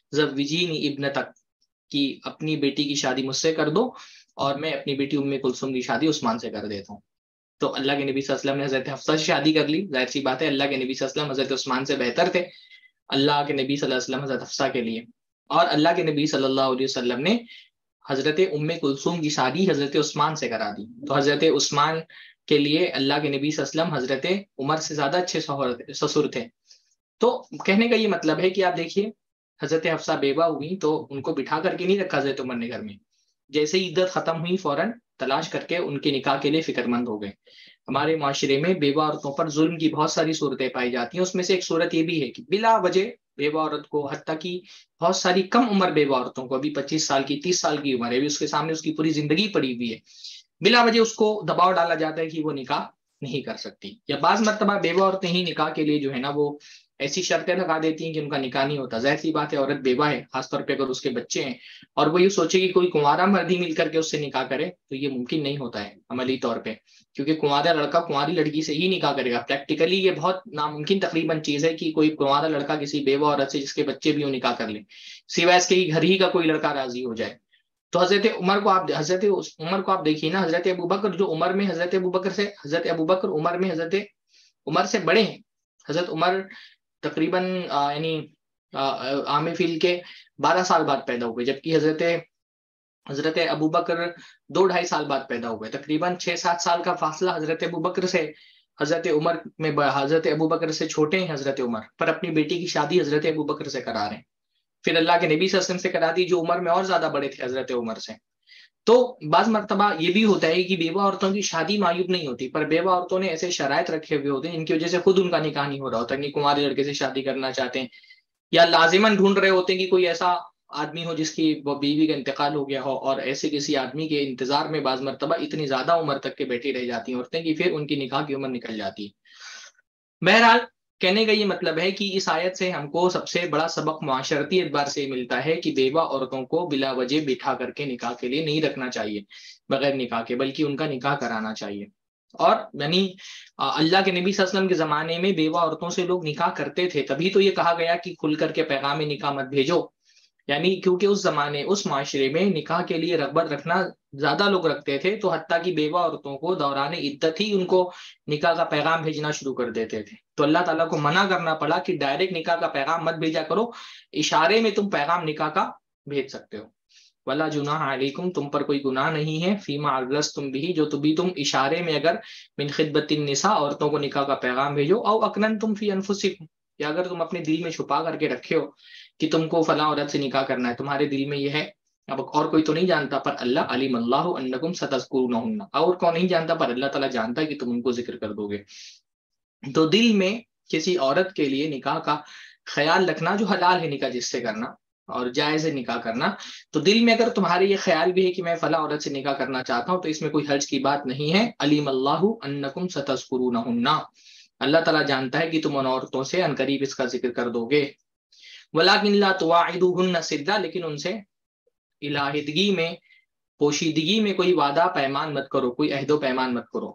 زوجینی ابنتک، کہ اپنی بیٹی کی شادی مجھ سے کر دو اور میں اپنی بیٹی ام کلثوم کی شادی عثمان سے کر دیتا ہوں. تو اللہ کے نبی صلی اللہ علیہ وسلم نے حضرت حفصہ سے شادی کر لی. ظاہر سی بات ہے اللہ کے نبی صلی اللہ علیہ وسلم حضرت عثمان سے بہتر تھے. اللہ کے نبی صلی اللہ علیہ وسلم حضرت حفصہ کے لیے، اور اللہ کے نبی صلی اللہ علیہ وسلم نے حضرت ام کلثوم کی شادی حضرت عثمان سے کرا دی. تو حضرت عثمان کے لیے اللہ کے نبی صلی اللہ علیہ وسلم حضرت عمر سے زیادہ اچھے سسر تھے. تو کہنے کا یہ مطلب ہے کہ آپ دیکھیے حضرت حفصہ بیوہ ہوئی تو ان کو بٹھا کر کے نہیں رکھا حضرت عمر نے گھر میں. جیسے ہی عدت ختم ہوئی فوراً تلاش کر کے ان کے نکاح کے لیے فکر مند ہو گئے. ہمارے معاشرے میں بیوہ عورتوں پر ظلم کی بہت ساری صورتیں پائی جاتی ہیں. اس میں سے ایک صورت یہ بھی ہے کہ بلا وجہ بیوہ عورت کو، حتیٰ کہ بہت ساری کم عمر بیوہ عورتوں کو، ابھی 25 سال کی 30 سال کی عمر ہے، ابھی اس کے سامنے اس کی پوری زندگی پڑی ہوئی ہے، بلا وجہ اس کو دباؤ ڈالا جاتا ہے کہ وہ نکاح نہیں کر سکتی. یا بعض مرتبہ بیوہ عورتیں ہی نکاح کے لیے جو ہے نا وہ ایسی شرطیں لگا دیتی ہیں کہ ان کا نکاح نہیں ہوتا. ظاہر سی بات ہے عورت بیوہ ہے، خاص طور پہ اگر اس کے بچے ہیں، اور وہ یہ سوچے کہ کوئی کنوارا مرد ہی مل کر کے اس سے نکاح کرے، تو یہ ممکن نہیں ہوتا ہے عملی طور پہ. کیونکہ کنوارا لڑکا کنواری لڑکی سے ہی نکاح کرے گا. پریکٹیکلی یہ بہت ناممکن تقریباً چیز ہے کہ کوئی کنوارا لڑکا کسی بیوہ عورت سے جس کے بچے بھی ہوں نکاح کر لے، سوائے اس کے گھر ہی کا کوئی لڑکا راضی ہو جائے. تو حضرت عمر کو آپ دیکھیے نا، حضرت ابوبکر جو عمر میں حضرت ابوبکر عمر میں حضرت عمر سے بڑے ہیں. حضرت عمر تقریباً یعنی عام فیل کے 12 سال بعد پیدا ہوئے، جبکہ حضرت ابوبکر 2-2.5 سال بعد پیدا ہوئے. تقریباً 6-7 سال کا فاصلہ حضرت ابوبکر سے، حضرت عمر میں حضرت ابوبکر سے چھوٹے ہیں حضرت عمر، پر اپنی بیٹی کی شادی حضرت ابوبکر سے کرا رہے ہیں. پھر اللہ کے نبی صلی اللہ علیہ وسلم سے کرا دی جو عمر میں اور زیادہ بڑے تھے حضرت عمر سے. تو بعض مرتبہ یہ بھی ہوتا ہے کہ بیوہ عورتوں کی شادی معیوب نہیں ہوتی، پر بیوہ عورتوں نے ایسے شرائط رکھے ہوئے ہوتے ہیں جن کی وجہ سے خود ان کا نکاح نہیں ہو رہا ہوتا، کہ کمارے لڑکے سے شادی کرنا چاہتے ہیں، یا لازماً ڈھونڈ رہے ہوتے ہیں کہ کوئی ایسا آدمی ہو جس کی وہ بیوی کا انتقال ہو گیا ہو، اور ایسے کسی آدمی کے انتظار میں بعض مرتبہ اتنی زیادہ عمر تک کے بیٹھی رہ جاتی ہیں عورتیں کہ پھر ان کی نکاح کی عمر نکل جاتی ہے. بہرحال کہنے کا یہ مطلب ہے کہ اس آیت سے ہم کو سب سے بڑا سبق معاشرتی اعتبار سے ملتا ہے کہ بیوہ عورتوں کو بلا وجہ بٹھا کر کے نکاح کے لیے نہیں رکھنا چاہیے بغیر نکاح کے، بلکہ ان کا نکاح کرانا چاہیے. اور یعنی اللہ کے نبی صلی اللہ علیہ وسلم کے زمانے میں بیوہ عورتوں سے لوگ نکاح کرتے تھے، تبھی تو یہ کہا گیا کہ کھل کر کے پیغام نکاح مت بھیجو، یعنی کیونکہ اس زمانے اس معاشرے میں نکاح کے لیے رغبت رکھنا زیادہ لوگ رکھتے تھے، تو حتیٰ کہ بیوہ عورتوں کو دوران عدت ہی ان کو نکاح کا پیغام بھیجنا شروع کر دیتے تھے. تو اللہ تعالیٰ کو منع کرنا پڑا کہ ڈائریکٹ نکاح کا پیغام مت بھیجا کرو، اشارے میں تم پیغام نکاح کا بھیج سکتے ہو. وَلَا جُنَاحَ عَلَيْكُمْ، تم پر کوئی گناہ نہیں ہے، فِيمَا عَرَّضْتُمْ بِهِ، جو تم اشارے میں اگر من خطبۃ النساء عورتوں کو نکاح کا پیغام بھیجو، او اکننتم فی انفسکم، یا اگر تم اپنے دل میں چھپا کر کے رکھے ہو کہ تم کو فلاں عورت سے نکاح کرنا ہے، تمہارے دل میں یہ ہے، اب اور کوئی تو نہیں جانتا، پر اللہ علیم اللہ انکم ستذکرونہن، اور کون نہیں جانتا پر اللہ تعالیٰ جانتا ہے کہ تم ان کو ذکر کر دو گے. تو دل میں کسی عورت کے لیے نکاح کا خیال رکھنا، جو حلال ہے نکاح جس سے کرنا اور جائز ہے نکاح کرنا، تو دل میں اگر تمہارے یہ خیال بھی ہے کہ میں فلاں عورت سے نکاح کرنا چاہتا ہوں، تو اس میں کوئی حرج کی بات نہیں ہے. علیم اللہ انکم ستذکرونہن، اللہ تعالیٰ جانتا ہے کہ تم ان عورتوں سے عنقریب اس کا ذکر کر دو گے. ولیکن لا تواعدوہن سرا، لیکن ان سے علیحدگی میں، پوشیدگی میں کوئی وعدہ پیمان مت کرو، کوئی عہد و پیمان مت کرو.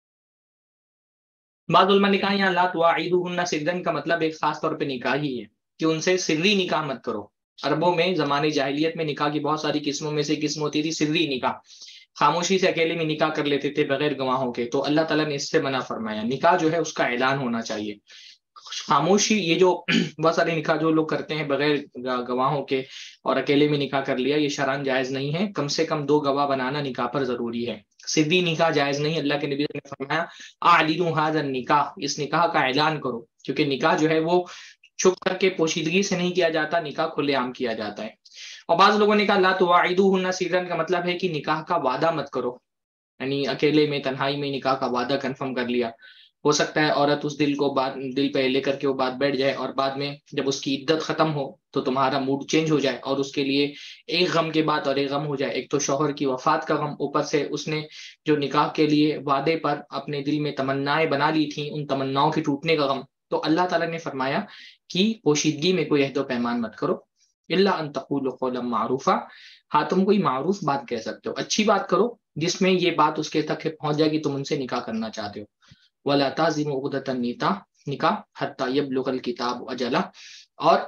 بعض علماء نے کہا یہاں لا تواعدوہن سرا کا مطلب ایک خاص طور پہ نکاح ہی ہے، کہ ان سے سری نکاح مت کرو. عربوں میں زمانے جاہلیت میں نکاح کی بہت ساری قسموں میں سے قسم ہوتی تھی سری نکاح، خاموشی سے اکیلے میں نکاح کر لیتے تھے بغیر گواہوں کے. تو اللہ تعالیٰ نے اس سے منع فرمایا، نکاح جو ہے اس کا اعلان ہونا چاہیے. خاموشی، یہ جو بہت سارے نکاح جو لوگ کرتے ہیں بغیر گواہوں کے اور اکیلے میں نکاح کر لیا، یہ شرعاً جائز نہیں ہے. کم سے کم 2 گواہ بنانا نکاح پر ضروری ہے. سری نکاح جائز نہیں. اللہ کے نبی نے فرمایا اعلنوا ھذا النکاح، اس نکاح کا اعلان کرو، کیونکہ نکاح جو ہے وہ چھپ کر کے پوشیدگی سے نہیں کیا جاتا، نکاح کھلے عام کیا جاتا ہے. اور بعض لوگوں نے کہا لا تواعدوہن سرا کا مطلب ہے کہ نکاح کا وعدہ مت کرو، یعنی اکیلے میں تنہائی میں نکاح کا وعدہ کنفرم کر لیا. ہو سکتا ہے عورت اس دل پہ لے کر کے وہ بات بیٹھ جائے، اور بعد میں جب اس کی عدت ختم ہو تو تمہارا موڈ چینج ہو جائے، اور اس کے لیے ایک غم کے بعد اور ایک غم ہو جائے. ایک تو شوہر کی وفات کا غم، اوپر سے اس نے جو نکاح کے لیے وعدے پر اپنے دل میں تمنائیں بنا لی تھیں، ان تمناؤں کے ٹوٹنے کا غم. تو اللہ تعالیٰ نے فرمایا کہ پوشیدگی میں کوئی عہد و پیمان مت کرو. الا ان تقولوا قولا معروفا، ہاں تم کوئی معروف بات کہہ سکتے ہو، اچھی بات کرو جس میں یہ بات اس کے تک پہنچ جائے کہ تم ان سے نکاح کرنا چاہتے ہو. ولا تعزموا عقدۃ النکاح حتی یبلغ الکتاب اجلہ، اور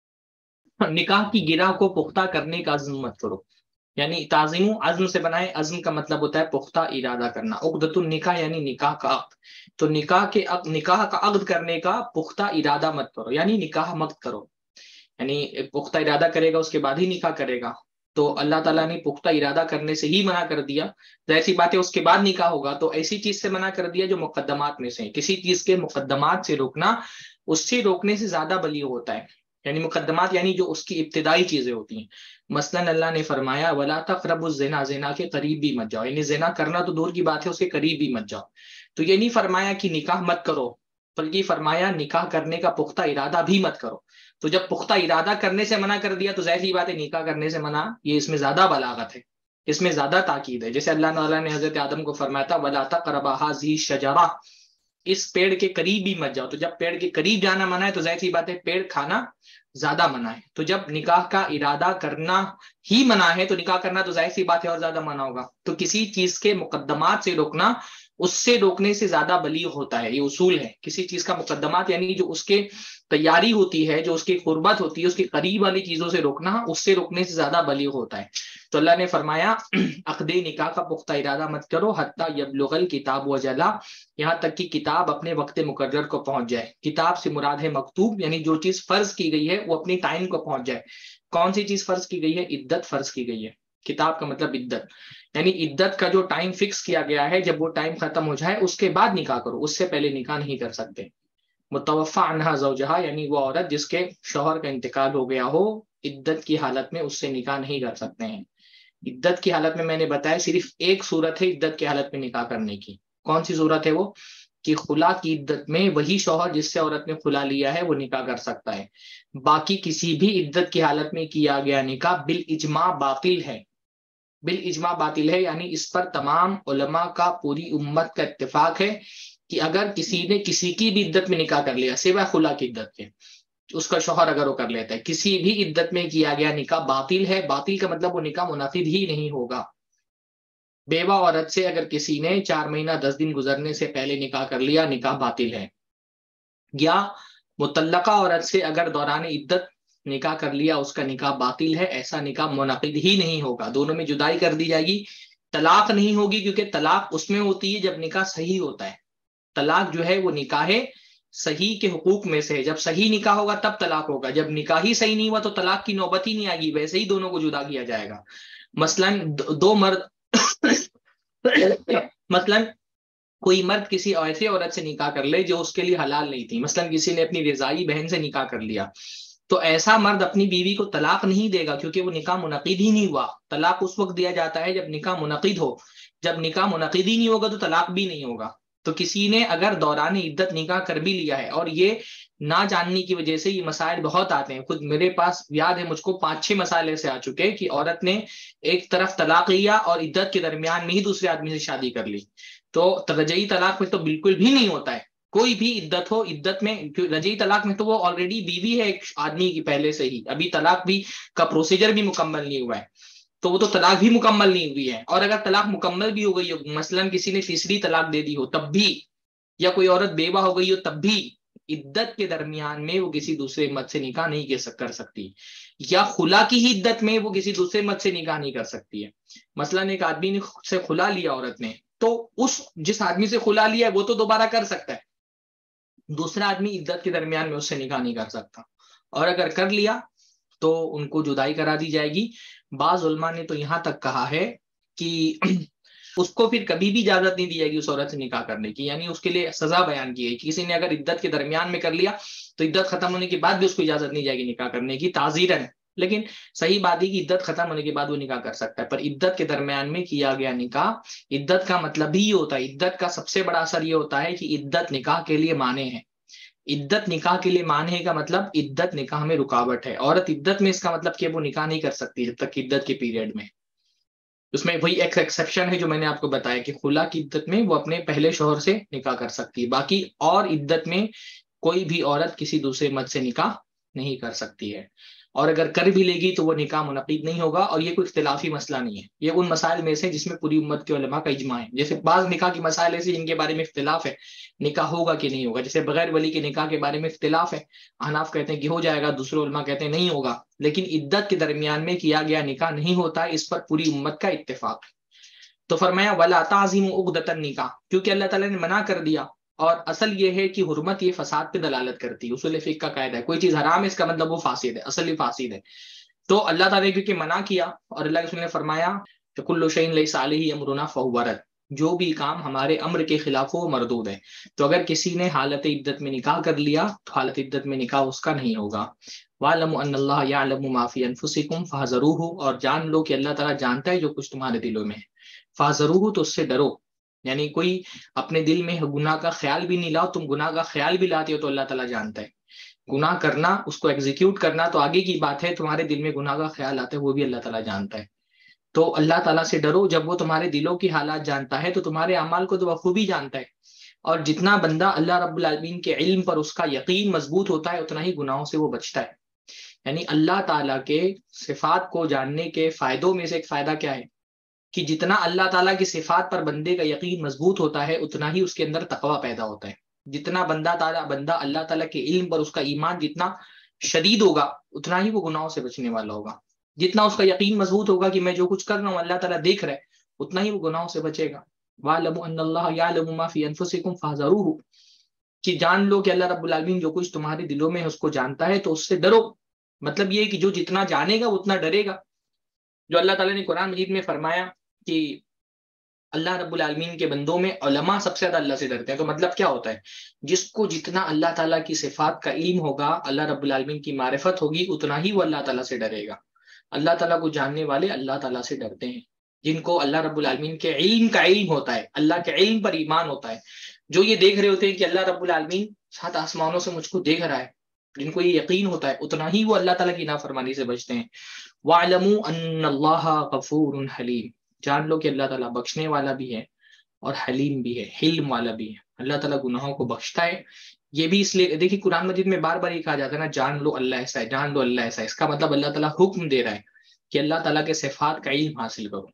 نکاح کی گرہ کو پختہ کرنے کا عزم مت کرو. یعنی تعظیم عزم سے بنائے، عزم کا مطلب ہوتا ہے پختہ ارادہ کرنا. عقدۃ النکاح یعنی نکاح کا عقد. تو نکاح کا عقد کرنے کا پختہ ارادہ مت کرو، یعنی نکاح مت کرو. یعنی پختہ ارادہ کرے گا اس کے بعد ہی نکاح کرے گا، تو اللہ تعالیٰ نے پختہ ارادہ کرنے سے ہی منع کر دیا. ظاہر سی بات ہے اس کے بعد نکاح ہوگا، تو ایسی چیز سے منع کر دیا جو مقدمات میں سے. کسی چیز کے مقدمات سے روکنا اس سے روکنے سے زیادہ بلیغ ہوتا ہے. یعنی مقدمات یعنی جو اس کی ابتدائی چیزیں ہوتی ہیں. مثلا اللہ نے فرمایا ولا تقربوا الزنا، زنا کے قریب بھی مت جاؤ. یعنی زنا کرنا تو دور کی بات ہے، اس کے قریب بھی مت جاؤ. تو یہ نہیں فرمایا کہ نکاح مت کرو، بلکہ فرمایا نکاح کرنے کا پختہ ارادہ بھی مت کرو. تو جب پختہ ارادہ کرنے سے منع کر دیا تو ظاہر سی بات ہے نکاح کرنے سے منع، یہ اس میں زیادہ بلاغت ہے، اس میں زیادہ تاکید ہے. جیسے اللہ تعالیٰ نے حضرت آدم کو فرمایا تھا ولا تقربا هذه الشجرہ، اس پیڑ کے قریب بھی مت جاؤ. تو جب پیڑ کے قریب جانا منع ہے تو ظاہر سی بات ہے پیڑ کھانا زیادہ منع ہے. تو جب نکاح کا ارادہ کرنا ہی منع ہے تو نکاح کرنا تو ظاہر سی بات ہے اور زیادہ منع ہوگا. تو کسی چیز کے مقدمات سے روکنا اس سے روکنے سے زیادہ بلیغ ہوتا ہے. یہ اصول ہے. کسی چیز کا مقدمات یعنی جو اس کے تیاری ہوتی ہے، جو اس کی قربت ہوتی ہے، اس کے قریب والی چیزوں سے روکنا اس سے روکنے سے زیادہ بلیغ ہوتا ہے. تو اللہ نے فرمایا عقد نکاح کا پختہ ارادہ مت کرو حتی یبلغ الکتاب اجلہ، یہاں تک کہ کتاب اپنے وقت مقرر کو پہنچ جائے. کتاب سے مراد ہے مکتوب، یعنی جو چیز فرض کی گئی ہے وہ اپنی ٹائم کو پہنچ جائے. کون سی چیز فرض کی گئی ہے؟ عدت فرض کی گئی ہے. کتاب کا مطلب عدت، یعنی عدت کا جو ٹائم فکس کیا گیا ہے، جب وہ ٹائم ختم ہو جائے اس کے بعد نکاح کرو، اس سے پہلے نکاح نہیں کر سکتے. متوفی عنہا زوجہا، یعنی وہ عورت جس کے شوہر کا انتقال ہو گیا ہو عدت کی حالت میں اس سے نکاح نہیں کر سکتے ہیں۔ عدت کی حالت میں نے بتایا صرف ایک صورت ہے عدت کی حالت میں نکاح کرنے کی، کون سی صورت ہے وہ؟ کہ خلا کی عدت میں وہی شوہر جس سے عورت نے خلا لیا ہے وہ نکاح کر سکتا ہے، باقی کسی بھی عدت کی حالت میں کیا گیا نکاح بالاجماع باطل ہے، بالاجماع باطل ہے، یعنی اس پر تمام علماء کا، پوری امت کا اتفاق ہے کہ اگر کسی نے کسی کی بھی عدت میں نکاح کر لیا سوائے خلا کی عدت کے، اس کا شوہر اگر وہ کر لیتا ہے، کسی بھی عدت میں کیا گیا نکاح باطل ہے، باطل کا مطلب وہ نکاح منعقد ہی نہیں ہوگا۔ بیوہ عورت سے اگر کسی نے 4 مہینہ 10 دن گزرنے سے پہلے نکاح کر لیا، نکاح باطل ہے، یا مطلقہ عورت سے اگر دوران عدت نکاح کر لیا، اس کا نکاح باطل ہے، ایسا نکاح منعقد ہی نہیں ہوگا، دونوں میں جدائی کر دی جائے گی، طلاق نہیں ہوگی، کیونکہ طلاق اس میں ہوتی ہے جب نکاح صحیح ہوتا ہے، طلاق جو ہے وہ نکاح صحیح کے حقوق میں سے ہے، جب صحیح نکاح ہوگا تب طلاق ہوگا، جب نکاح ہی صحیح نہیں ہوا تو طلاق کی نوبت ہی نہیں آئے گی، ویسے ہی دونوں کو جدا کیا جائے گا۔ مثلاً دو مرد مثلاً کوئی مرد کسی ایسی عورت سے نکاح کر لے جو اس کے لیے حلال نہیں تھی، مثلاً کسی نے اپنی رضائی بہن سے نکاح کر لیا، تو ایسا مرد اپنی بیوی کو طلاق نہیں دے گا، کیونکہ وہ نکاح منعقد ہی نہیں ہوا۔ طلاق اس وقت دیا جاتا ہے جب نکاح منعقد ہو، جب نکاح منعقد ہی نہیں ہوگا تو طلاق بھی نہیں ہوگا۔ تو کسی نے اگر دوران عدت نکاح کر بھی لیا ہے، اور یہ نہ جاننے کی وجہ سے یہ مسائل بہت آتے ہیں، خود میرے پاس یاد ہے، مجھ کو 5-6 مسائل ایسے آ چکے کہ عورت نے ایک طرف طلاق لیا اور عدت کے درمیان میں ہی دوسرے آدمی سے شادی کر لی، تو رجعی طلاق میں تو بالکل بھی نہیں ہوتا ہے، کوئی بھی عدت ہو، عدت میں رجعی طلاق میں تو وہ آلریڈی بیوی ہے ایک آدمی کی پہلے سے ہی، ابھی طلاق بھی کا پروسیجر بھی مکمل نہیں ہوا ہے، تو وہ تو طلاق بھی مکمل نہیں ہوئی ہے۔ اور اگر طلاق مکمل بھی ہو گئی ہو، مثلاً کسی نے تیسری طلاق دے دی ہو تب بھی، یا کوئی عورت بیوہ ہو گئی ہو تب بھی، عدت کے درمیان میں وہ کسی دوسرے مرد سے نکاح نہیں کر سکتی، یا خلا کی ہی عدت میں وہ کسی دوسرے مرد سے نکاح نہیں کر سکتی ہے۔ مثلاً ایک آدمی نے سے خلا لیا عورت نے، تو اس جس آدمی سے خلا لیا ہے وہ تو دوبارہ کر سکتا ہے، دوسرا آدمی عدت کے درمیان میں اس سے نکاح نہیں کر سکتا، اور اگر کر لیا تو ان کو جدائی کرا دی جائے گی۔ بعض علماء نے تو یہاں تک کہا ہے کہ اس کو پھر کبھی بھی اجازت نہیں دی جائے گی اس عورت سے نکاح کرنے کی، یعنی اس کے لیے سزا بیان کی ہے کہ کسی نے اگر عدت کے درمیان میں کر لیا تو عدت ختم ہونے کے بعد بھی اس کو اجازت نہیں جائے گی نکاح کرنے کی تعزیراً، لیکن صحیح بات ہے کہ عدت ختم ہونے کے بعد وہ نکاح کر سکتا ہے، پر عدت کے درمیان میں کیا گیا نکاح، عدت کا مطلب ہی ہوتا ہے، عدت کا سب سے بڑا اثر یہ ہوتا ہے کہ عدت نکاح کے لیے مانع ہے، عدت نکاح کے لیے مانع کا مطلب عدت نکاح میں رکاوٹ ہے، عورت عدت میں اس کا مطلب کہ وہ نکاح نہیں کر سکتی جب تک عدت کے پیریڈ میں، اس میں وہی ایک ایکسیپشن ہے جو میں نے آپ کو بتایا کہ خلا کی عدت میں وہ اپنے پہلے شوہر سے نکاح کر سکتی ہے، باقی اور عدت میں کوئی بھی عورت کسی دوسرے مرد سے نکاح نہیں کر سکتی ہے، اور اگر کر بھی لے گی تو وہ نکاح منعقد نہیں ہوگا، اور یہ کوئی اختلافی مسئلہ نہیں ہے، یہ ان مسائل میں سے جس میں پوری امت کے علماء کا اجماع ہے، جیسے بعض نکاح کے مسائل ایسے جن کے بارے میں اختلاف ہے نکاح ہوگا کہ نہیں ہوگا، جیسے بغیر ولی کے نکاح کے بارے میں اختلاف ہے، احناف کہتے ہیں کہ ہو جائے گا، دوسرے علماء کہتے ہیں نہیں ہوگا، لیکن عدت کے درمیان میں کیا گیا نکاح نہیں ہوتا، اس پر پوری امت کا اتفاق ہے۔ تو فرمایا ولا تعظیموا عقدۃ النکاح، کیونکہ اللہ تعالیٰ نے منع کر دیا، اور اصل یہ ہے کہ حرمت یہ فساد پہ دلالت کرتی ہے، اصول فقہ کا قاعدہ ہے، کوئی چیز حرام ہے اس کا مطلب وہ فاسد ہے، اصل ہی فاسد ہے، تو اللہ تعالیٰ نے کیونکہ منع کیا، اور اللہ کے رسول نے فرمایا کہ کل شیء لیس علیہ امرنا فہو رد، جو بھی کام ہمارے امر کے خلاف ہو مردود ہے، تو اگر کسی نے حالت عدت میں نکاح کر لیا تو حالت عدت میں نکاح اس کا نہیں ہوگا۔ وَاعْلَمُوا أَنَّ اللَّهَ يَعْلَمُ مَا فِي أَنفُسِكُمْ فَاحْذَرُوهُ، اور جان لو کہ اللہ تعالیٰ جانتا ہے جو کچھ تمہارے دلوں میں ہے، فَاحْذَرُوهُ تو اس سے ڈرو، یعنی کوئی اپنے دل میں گناہ کا خیال بھی نہیں لاؤ، تم گناہ کا خیال بھی لاتے ہو تو اللہ تعالیٰ جانتا ہے، گناہ کرنا اس کو ایگزیکیوٹ کرنا تو آگے کی بات ہے، تمہارے دل میں گناہ کا خیال آتا ہے وہ بھی اللہ تعالیٰ جانتا ہے، تو اللہ تعالیٰ سے ڈرو، جب وہ تمہارے دلوں کی حالات جانتا ہے تو تمہارے اعمال کو تو بخوبی جانتا ہے، اور جتنا بندہ اللہ رب العالمین کے علم پر اس کا یقین مضبوط ہوتا ہے اتنا ہی گناہوں سے وہ بچتا ہے، یعنی اللہ تعالیٰ کے صفات کو جاننے کے فائدوں میں سے ایک فائدہ کیا ہے کہ جتنا اللہ تعالیٰ کی صفات پر بندے کا یقین مضبوط ہوتا ہے اتنا ہی اس کے اندر تقویٰ پیدا ہوتا ہے، جتنا بندہ اللہ تعالیٰ کے علم پر اس کا ایمان جتنا شدید ہوگا اتنا ہی وہ گناہوں سے بچنے والا ہوگا، جتنا اس کا یقین مضبوط ہوگا کہ میں جو کچھ کر رہا ہوں اللہ تعالیٰ دیکھ رہا ہے اتنا ہی وہ گناہوں سے بچے گا۔ وَاعْلَمُوا أَنَّ اللَّهَ يَعْلَمُ مَا فِي أَنفُسِكُمْ فَاحْذَرُوهُ، کہ جان لو کہ اللہ رب العالمین جو کچھ تمہارے دلوں میں ہے اس کو جانتا ہے تو اس سے ڈرو، مطلب یہ کہ جو جتنا جانے گا اتنا ڈرے گا، جو اللہ تعالیٰ نے قرآن مجید میں فرمایا کہ اللہ رب العالمین کے بندوں میں علماء سب سے زیادہ اللہ سے ڈرتے ہیں. تو مطلب کیا ہوتا ہے؟ جس کو جتنا اللہ تعالیٰ کی صفات کا علم ہوگا، اللہ رب العالمین کی معرفت ہوگی، اتنا ہی وہ اللہ تعالیٰ سے ڈرے گا. اللہ تعالیٰ کو جاننے والے اللہ تعالیٰ سے ڈرتے ہیں. جن کو اللہ رب العالمین کے علم کا علم ہوتا ہے، اللہ کے علم پر ایمان ہوتا ہے، جو یہ دیکھ رہے ہوتے ہیں کہ اللہ رب العالمین 7 آسمانوں سے مجھ کو دیکھ رہا ہے، جن کو یہ یقین ہوتا ہے، اتنا ہی وہ اللہ تعالیٰ کی نافرمانی سے بچتے ہیں. وَاعْلَمُوا أَنَّ اللَّهَ غَفُورٌ حَلِيمٌ، جان لو کہ اللہ تعالیٰ بخشنے والا بھی ہے اور حلیم بھی ہے، حلم والا بھی ہے. اللہ تعالیٰ گناہوں کو بخشتا ہے. یہ بھی اس لیے دیکھیے قرآن مجید میں بار بار یہ کہا جاتا ہے نا، جان لو اللہ ایسا ہے، جان لو اللہ ایسا ہے. اس کا مطلب اللہ تعالیٰ حکم دے رہا ہے کہ اللہ تعالیٰ کے صفات کا علم حاصل کرو.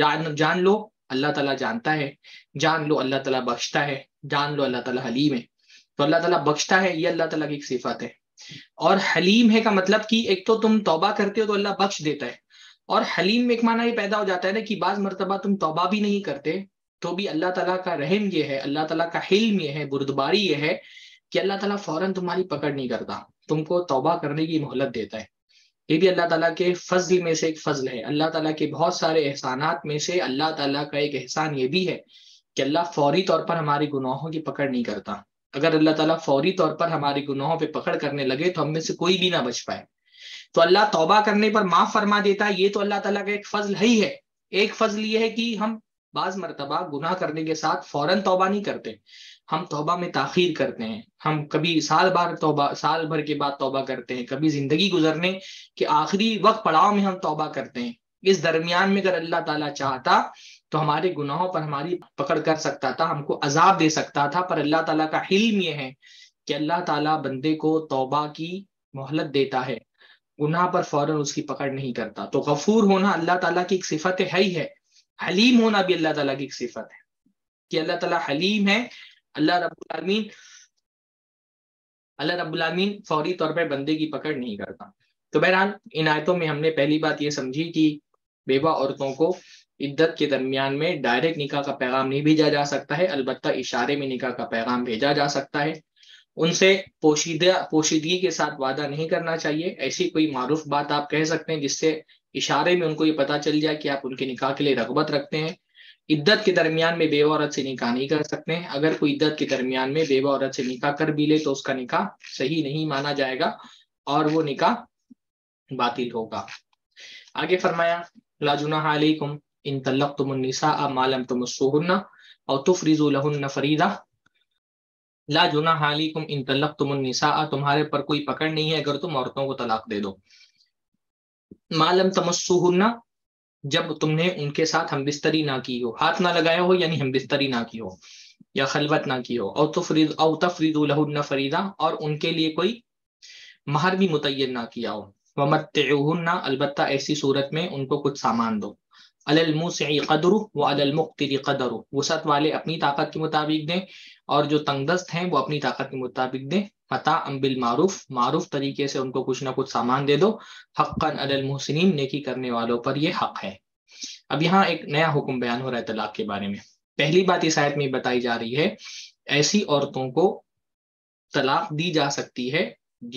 جان لو اللہ تعالیٰ جانتا ہے، جان لو اللہ تعالیٰ بخشتا ہے، جان لو اللہ تعالیٰ حلیم ہے. تو اللہ تعالیٰ بخشتا ہے، یہ اللہ تعالیٰ کی ایک صفت ہے. اور حلیم ہے کا مطلب کہ ایک تو تم توبہ کرتے ہو تو اللہ بخش دیتا ہے، اور حلیم میں ایک معنی یہ پیدا ہو جاتا ہے نا کہ بعض مرتبہ تم توبہ بھی نہیں کرتے تو بھی اللہ تعالیٰ کا رحم یہ ہے، اللہ تعالیٰ کا حلم یہ ہے، بردباری یہ ہے کہ اللہ تعالیٰ فوراً تمہاری پکڑ نہیں کرتا، تم کو توبہ کرنے کی مہلت دیتا ہے. یہ بھی اللہ تعالیٰ کے فضل میں سے ایک فضل ہے. اللہ تعالیٰ کے بہت سارے احسانات میں سے اللہ تعالیٰ کا ایک احسان یہ بھی ہے کہ اللہ فوری طور پر ہماری گناہوں کی پکڑ نہیں کرتا. اگر اللہ تعالیٰ فوری طور پر ہماری گناہوں پہ پکڑ کرنے لگے تو ہم میں سے کوئی بھی نہ بچ پائے. تو اللہ توبہ کرنے پر معاف فرما دیتا ہے، یہ تو اللہ تعالیٰ کا ایک فضل ہی ہے. ایک فضل یہ ہے کہ ہم بعض مرتبہ گناہ کرنے کے ساتھ فوراً توبہ نہیں کرتے، ہم توبہ میں تاخیر کرتے ہیں. ہم کبھی سال بھر کے بعد توبہ کرتے ہیں، کبھی زندگی گزرنے کے آخری وقت پڑاؤ میں ہم توبہ کرتے ہیں. اس درمیان میں اگر اللہ تعالیٰ چاہتا تو ہمارے گناہوں پر ہماری پکڑ کر سکتا تھا، ہم کو عذاب دے سکتا تھا. پر اللہ تعالیٰ کا حلم یہ ہے کہ اللہ تعالیٰ بندے کو توبہ کی مہلت دیتا ہے، گناہ پر فوراً اس کی پکڑ نہیں کرتا. تو غفور ہونا اللہ تعالیٰ کی ایک صفت ہے ہی ہے، حلیم ہونا بھی اللہ تعالیٰ کی ایک صفت ہے کہ اللہ تعالیٰ حلیم ہے. اللہ رب العالمین فوری طور پر بندے کی پکڑ نہیں کرتا. تو بہرحال ان آیتوں میں ہم نے پہلی بات یہ سمجھی کہ بیوہ عورتوں کو عدت کے درمیان میں ڈائریکٹ نکاح کا پیغام نہیں بھیجا جا سکتا ہے، البتہ اشارے میں نکاح کا پیغام بھیجا جا سکتا ہے. ان سے پوشیدگی کے ساتھ وعدہ نہیں کرنا چاہیے. ایسی کوئی معروف بات آپ کہہ سکتے ہیں جس سے اشارے میں ان کو یہ پتہ چل جائے کہ آپ ان کے نکاح کے لیے رغبت رکھتے ہیں. عدت کے درمیان میں بیوہ عورت سے نکاح نہیں کر سکتے ہیں. اگر کوئی عدت کے درمیان میں بیوہ عورت سے نکاح کر بھی لے تو اس کا نکاح صحیح نہیں مانا جائے گا اور وہ نکاح باطل ہوگا. آگے فرمایا لا جناح علیکم ان طلقتم النساء ما لم تمسوهن او تفرضوا لهن فریضہ. لا جناح علیکم ان طلقتم النساء، تمہارے پر کوئی پکڑ نہیں ہے اگر تم عورتوں کو طلاق دے دو. ما لم تمسوهن، جب تم نے ان کے ساتھ ہم بستری نہ کی ہو، ہاتھ نہ لگایا ہو یعنی ہم بستری نہ کی ہو یا خلوت نہ کی ہو. او تفرضوا لهن فریضہ، اور ان کے لیے کوئی مہر بھی متعین نہ کیا ہو. ومتعوهن، البتہ ایسی صورت میں ان کو کچھ سامان دو. علی الموسع قدرہ وعلی المقتر قدرہ، وسعت والے اپنی طاقت کے مطابق دیں اور جو تنگ دست ہیں وہ اپنی طاقت کے مطابق دیں. متاعا بالمعروف، معروف طریقے سے ان کو کچھ نہ کچھ سامان دے دو. حقا علی المحسنین، نیکی کرنے والوں پر یہ حق ہے. اب یہاں ایک نیا حکم بیان ہو رہا ہے طلاق کے بارے میں. پہلی بات اس آیت میں بتائی جا رہی ہے ایسی عورتوں کو طلاق دی جا سکتی ہے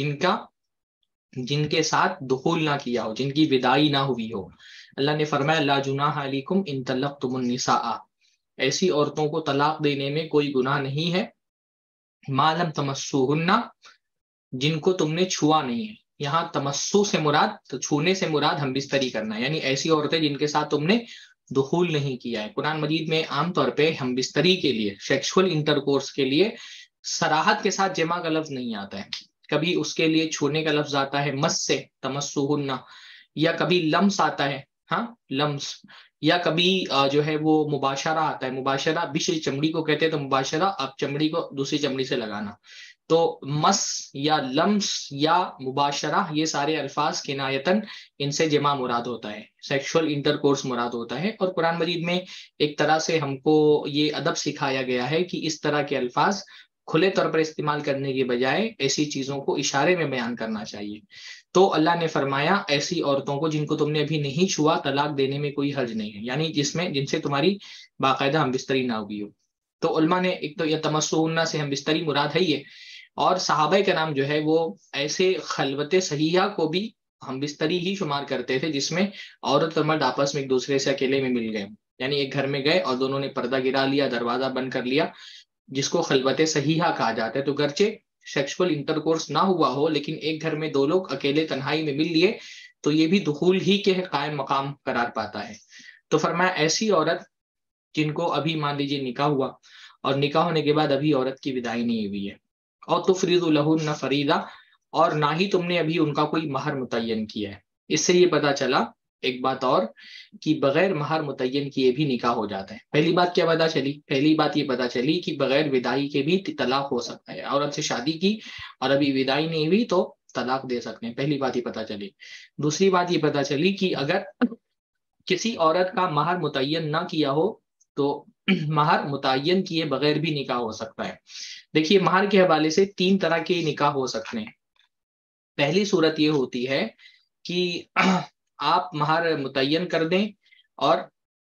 جن کے ساتھ دخول نہ کیا ہو، جن کی وداعی نہ ہوئی ہو. اللہ نے فرمایا لا جناح علیکم ان طلقتم النساء، ایسی عورتوں کو طلاق دینے میں کوئی گناہ نہیں ہے. ما لم تمسوهن، جن کو تم نے چھوا نہیں ہے. یہاں تمسو سے مراد، تو چھونے سے مراد ہم بستری کرنا ہے، یعنی ایسی عورتیں جن کے ساتھ تم نے دخول نہیں کیا ہے. قرآن مجید میں عام طور پہ ہم بستری کے لیے، سیکشول انٹرکورس کے لیے صراحت کے ساتھ جمع کا لفظ نہیں آتا ہے. کبھی اس کے لیے چھونے کا لفظ آتا ہے مس سے، تمسوہن، یا کبھی لمس آتا ہے، ہاں لمس، یا کبھی جو ہے وہ مباشرہ آتا ہے. مباشرہ بشر چمڑی کو کہتے ہیں، تو مباشرہ آپ چمڑی کو دوسری چمڑی سے لگانا. تو مس یا لمس یا مباشرہ یہ سارے الفاظ کنایتاً ان سے جمع مراد ہوتا ہے، سیکشول انٹرکورس مراد ہوتا ہے. اور قرآن مجید میں ایک طرح سے ہم کو یہ ادب سکھایا گیا ہے کہ اس طرح کے الفاظ کھلے طور پر استعمال کرنے کے بجائے ایسی چیزوں کو اشارے میں بیان کرنا چاہیے. تو اللہ نے فرمایا ایسی عورتوں کو جن کو تم نے ابھی نہیں چھوا طلاق دینے میں کوئی حرج نہیں ہے، یعنی جن سے تمہاری باقاعدہ ہم بستری نہ ہوئی ہو. تو علماء نے ایک تو یہ تمسوہن سے ہم بستری مراد ہے یہ، اور صحابہ کرام جو ہے وہ ایسے خلوت صحیحہ کو بھی ہم بستری ہی شمار کرتے تھے جس میں عورت اور مرد آپس میں ایک دوسرے سے اکیلے میں مل گئے. یعنی ایک گھر میں گئے اور دونوں نے پردہ گرا لیا، دروازہ بند کر لیا، جس کو خلوت صحیحہ کہا جاتا ہے. تو گرچہ سیکشول انٹرکورس نہ ہوا ہو لیکن ایک گھر میں دو لوگ اکیلے تنہائی میں مل لیے تو یہ بھی دخول ہی کے قائم مقام قرار پاتا ہے. تو فرمایا ایسی عورت جن کو ابھی مان لیجیے نکاح ہوا اور نکاح ہونے کے بعد ابھی عورت کی وداعی نہیں ہوئی ہے، اور تفریض لہن فریضہ، اور نہ ہی تم نے ابھی ان کا کوئی مہر متعین کیا ہے. اس سے یہ پتا چلا ایک بات اور کہ بغیر مہر متعین کیے بھی نکاح ہو جاتا ہے. پہلی بات کیا پتا چلی؟ پہلی بات یہ پتا چلی کہ بغیر وداعی کے بھی طلاق ہو سکتا ہے. عورت سے شادی کی اور ابھی وداعی نہیں ہوئی تو طلاق دے سکتے ہیں. پہلی بات یہ پتا چلی. دوسری بات یہ پتا چلی کہ اگر کسی عورت کا مہر متعین نہ کیا ہو تو مہر متعین کیے بغیر بھی نکاح ہو سکتا ہے. دیکھیے مہر کے حوالے سے 3 طرح کے نکاح ہو سکتے ہیں. پہلی صورت یہ ہوتی ہے کہ آپ مہر متعین کر دیں اور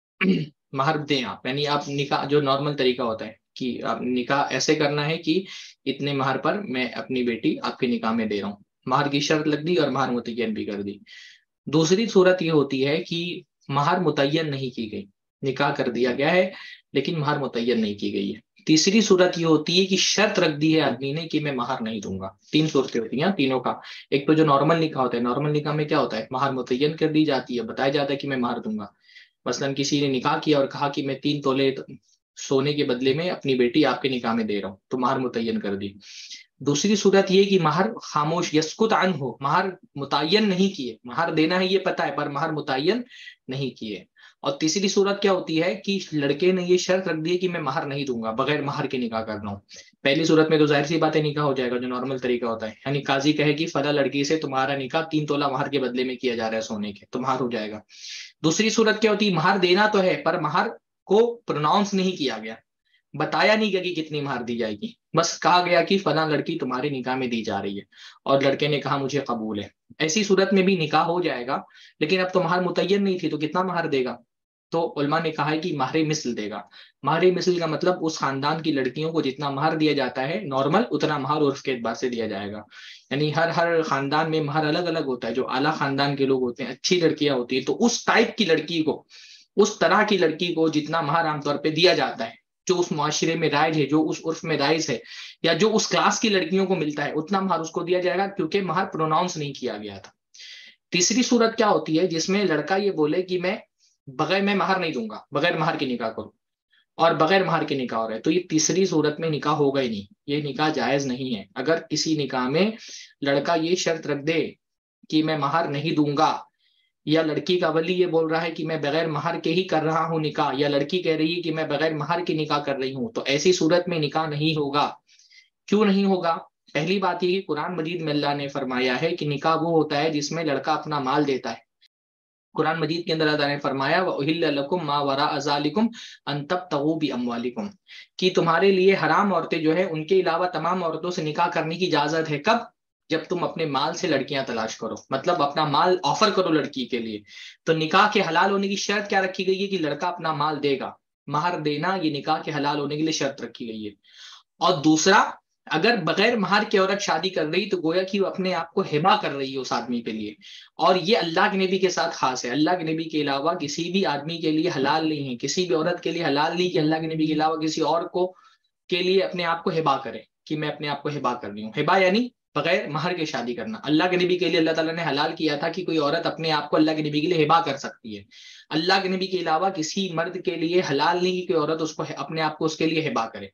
مہر دیں آپ، یعنی آپ نکاح جو نارمل طریقہ ہوتا ہے کہ آپ نکاح ایسے کرنا ہے کہ اتنے مہر پر میں اپنی بیٹی آپ کے نکاح میں دے رہا ہوں، مہر کی شرط لگ دی اور مہر متعین بھی کر دی. دوسری صورت یہ ہوتی ہے کہ مہر متعین نہیں کی گئی، نکاح کر دیا گیا ہے لیکن مہر متعین نہیں کی گئی ہے. تیسری صورت یہ ہوتی ہے کہ شرط رکھ دی ہے آدمی نے کہ میں مہر نہیں دوں گا. 3 صورتیں ہوتی ہیں تینوں کا. ایک تو جو نارمل نکاح ہوتا ہے، نارمل نکاح میں کیا ہوتا ہے؟ مہر متعین کر دی جاتی ہے، بتایا جاتا ہے کہ میں مہر دوں گا. مثلا کسی نے نکاح کیا اور کہا کہ میں 3 تولے سونے کے بدلے میں اپنی بیٹی آپ کے نکاح میں دے رہا ہوں، تو مہر متعین کر دی. دوسری صورت یہ کہ مہر خاموش یسکت عنہ ہو، مہر متعین نہیں کیے، مہر دینا ہے یہ پتہ ہے پر مہر متعین نہیں کیے. اور تیسری صورت کیا ہوتی ہے کہ لڑکے نے یہ شرط رکھ دی کہ میں مہر نہیں دوں گا، بغیر مہر کے نکاح کرنا ہوں. پہلی صورت میں تو ظاہر سی بات ہے نکاح ہو جائے گا جو نارمل طریقہ ہوتا ہے، یعنی قاضی کہے کہ فلاں لڑکی سے تمہارا نکاح 3 تولہ مہر کے بدلے میں کیا جا رہا ہے سونے کے، تو مہر ہو جائے گا. دوسری صورت کیا ہوتی ہے؟ مہر دینا تو ہے پر مہر کو پروناؤنس نہیں کیا گیا، بتایا نہیں گیا کہ کتنی مہر دی جائے گی، بس کہا گیا کہ فلاں لڑکی تمہارے نکاح میں دی جا رہی ہے اور لڑکے نے کہا مجھے قبول ہے. ایسی صورت میں بھی نکاح ہو جائے گا لیکن اب تو مہر متعین نہیں تھی تو کتنا مہر دے گا؟ تو علماء نے کہا ہے کہ مہر مثل دے گا. مہر مثل کا مطلب اس خاندان کی لڑکیوں کو جتنا مہر دیا جاتا ہے نارمل اتنا مہر عرف کے اعتبار سے دیا جائے گا. یعنی ہر خاندان میں مہر الگ الگ ہوتا ہے. جو اعلیٰ خاندان کے لوگ ہوتے ہیں، اچھی لڑکیاں ہوتی ہیں، تو اس ٹائپ کی لڑکی کو، اس طرح کی لڑکی کو جتنا مہر عام طور پہ دیا جاتا ہے، جو اس معاشرے میں رائج ہے، جو اس عرف میں رائج ہے، یا جو اس کلاس کی لڑکیوں کو ملتا ہے، اتنا مہر اس کو دیا جائے گا کیونکہ مہر پروناؤنس نہیں کیا گیا تھا. تیسری صورت کیا ہوتی ہے؟ جس میں لڑکا یہ بولے کہ میں بغیر میں مہر نہیں دوں گا، بغیر مہر کے نکاح کروں، اور بغیر مہر کے نکاح ہو رہا ہے، تو یہ تیسری صورت میں نکاح ہوگا ہی نہیں، یہ نکاح جائز نہیں ہے. اگر کسی نکاح میں لڑکا یہ شرط رکھ دے کہ میں مہر نہیں دوں گا، یا لڑکی کا ولی یہ بول رہا ہے کہ میں بغیر مہر کے ہی کر رہا ہوں نکاح، یا لڑکی کہہ رہی ہے کہ میں بغیر مہر کے نکاح کر رہی ہوں، تو ایسی صورت میں نکاح نہیں ہوگا. کیوں نہیں ہوگا؟ پہلی بات یہ کہ قرآن مجید میں اللہ نے فرمایا ہے کہ نکاح وہ ہوتا ہے جس میں لڑکا اپنا مال دیتا ہے. قرآن مجید کے اندر اللہ نے فرمایا وَأُحِلَّ لَكُم مَا وَرَاءَ ذَلِكُمْ أَن تَبْتَغُوا بِأَمْوَالِكُمْ، کہ تمہارے لیے حرام عورتیں جو ہے ان کے علاوہ تمام عورتوں سے نکاح کرنے کی اجازت ہے. کب؟ جب تم اپنے مال سے لڑکیاں تلاش کرو، مطلب اپنا مال آفر کرو لڑکی کے لیے. تو نکاح کے حلال ہونے کی شرط کیا رکھی گئی ہے؟ کہ لڑکا اپنا مال دے گا. مہر دینا یہ نکاح کے حلال ہونے کے لیے شرط رکھی گئی ہے. اور دوسرا، اگر بغیر مہر کے عورت شادی کر رہی تو گویا کہ وہ اپنے آپ کو ہبا کر رہی ہے اس آدمی کے لیے، اور یہ اللہ کے نبی کے ساتھ خاص ہے. اللہ کے نبی کے علاوہ کسی بھی آدمی کے لیے حلال نہیں ہے، کسی بھی عورت کے لیے حلال نہیں کہ اللہ کے نبی کے علاوہ کسی اور کو کے لیے اپنے آپ کو ہبا کرے کہ میں اپنے آپ کو ہبا کر رہی ہوں. ہبا یعنی بغیر مہر کے شادی کرنا. اللہ کے نبی کے لیے اللہ تعالیٰ نے حلال کیا تھا کہ کوئی عورت اپنے آپ کو اللہ کے نبی کے لیے ہبا کر سکتی ہے. اللہ کے نبی کے علاوہ کسی مرد کے لیے حلال نہیں کہ کوئی عورت اس کو اپنے آپ کو اس کے لیے ہبا کرے.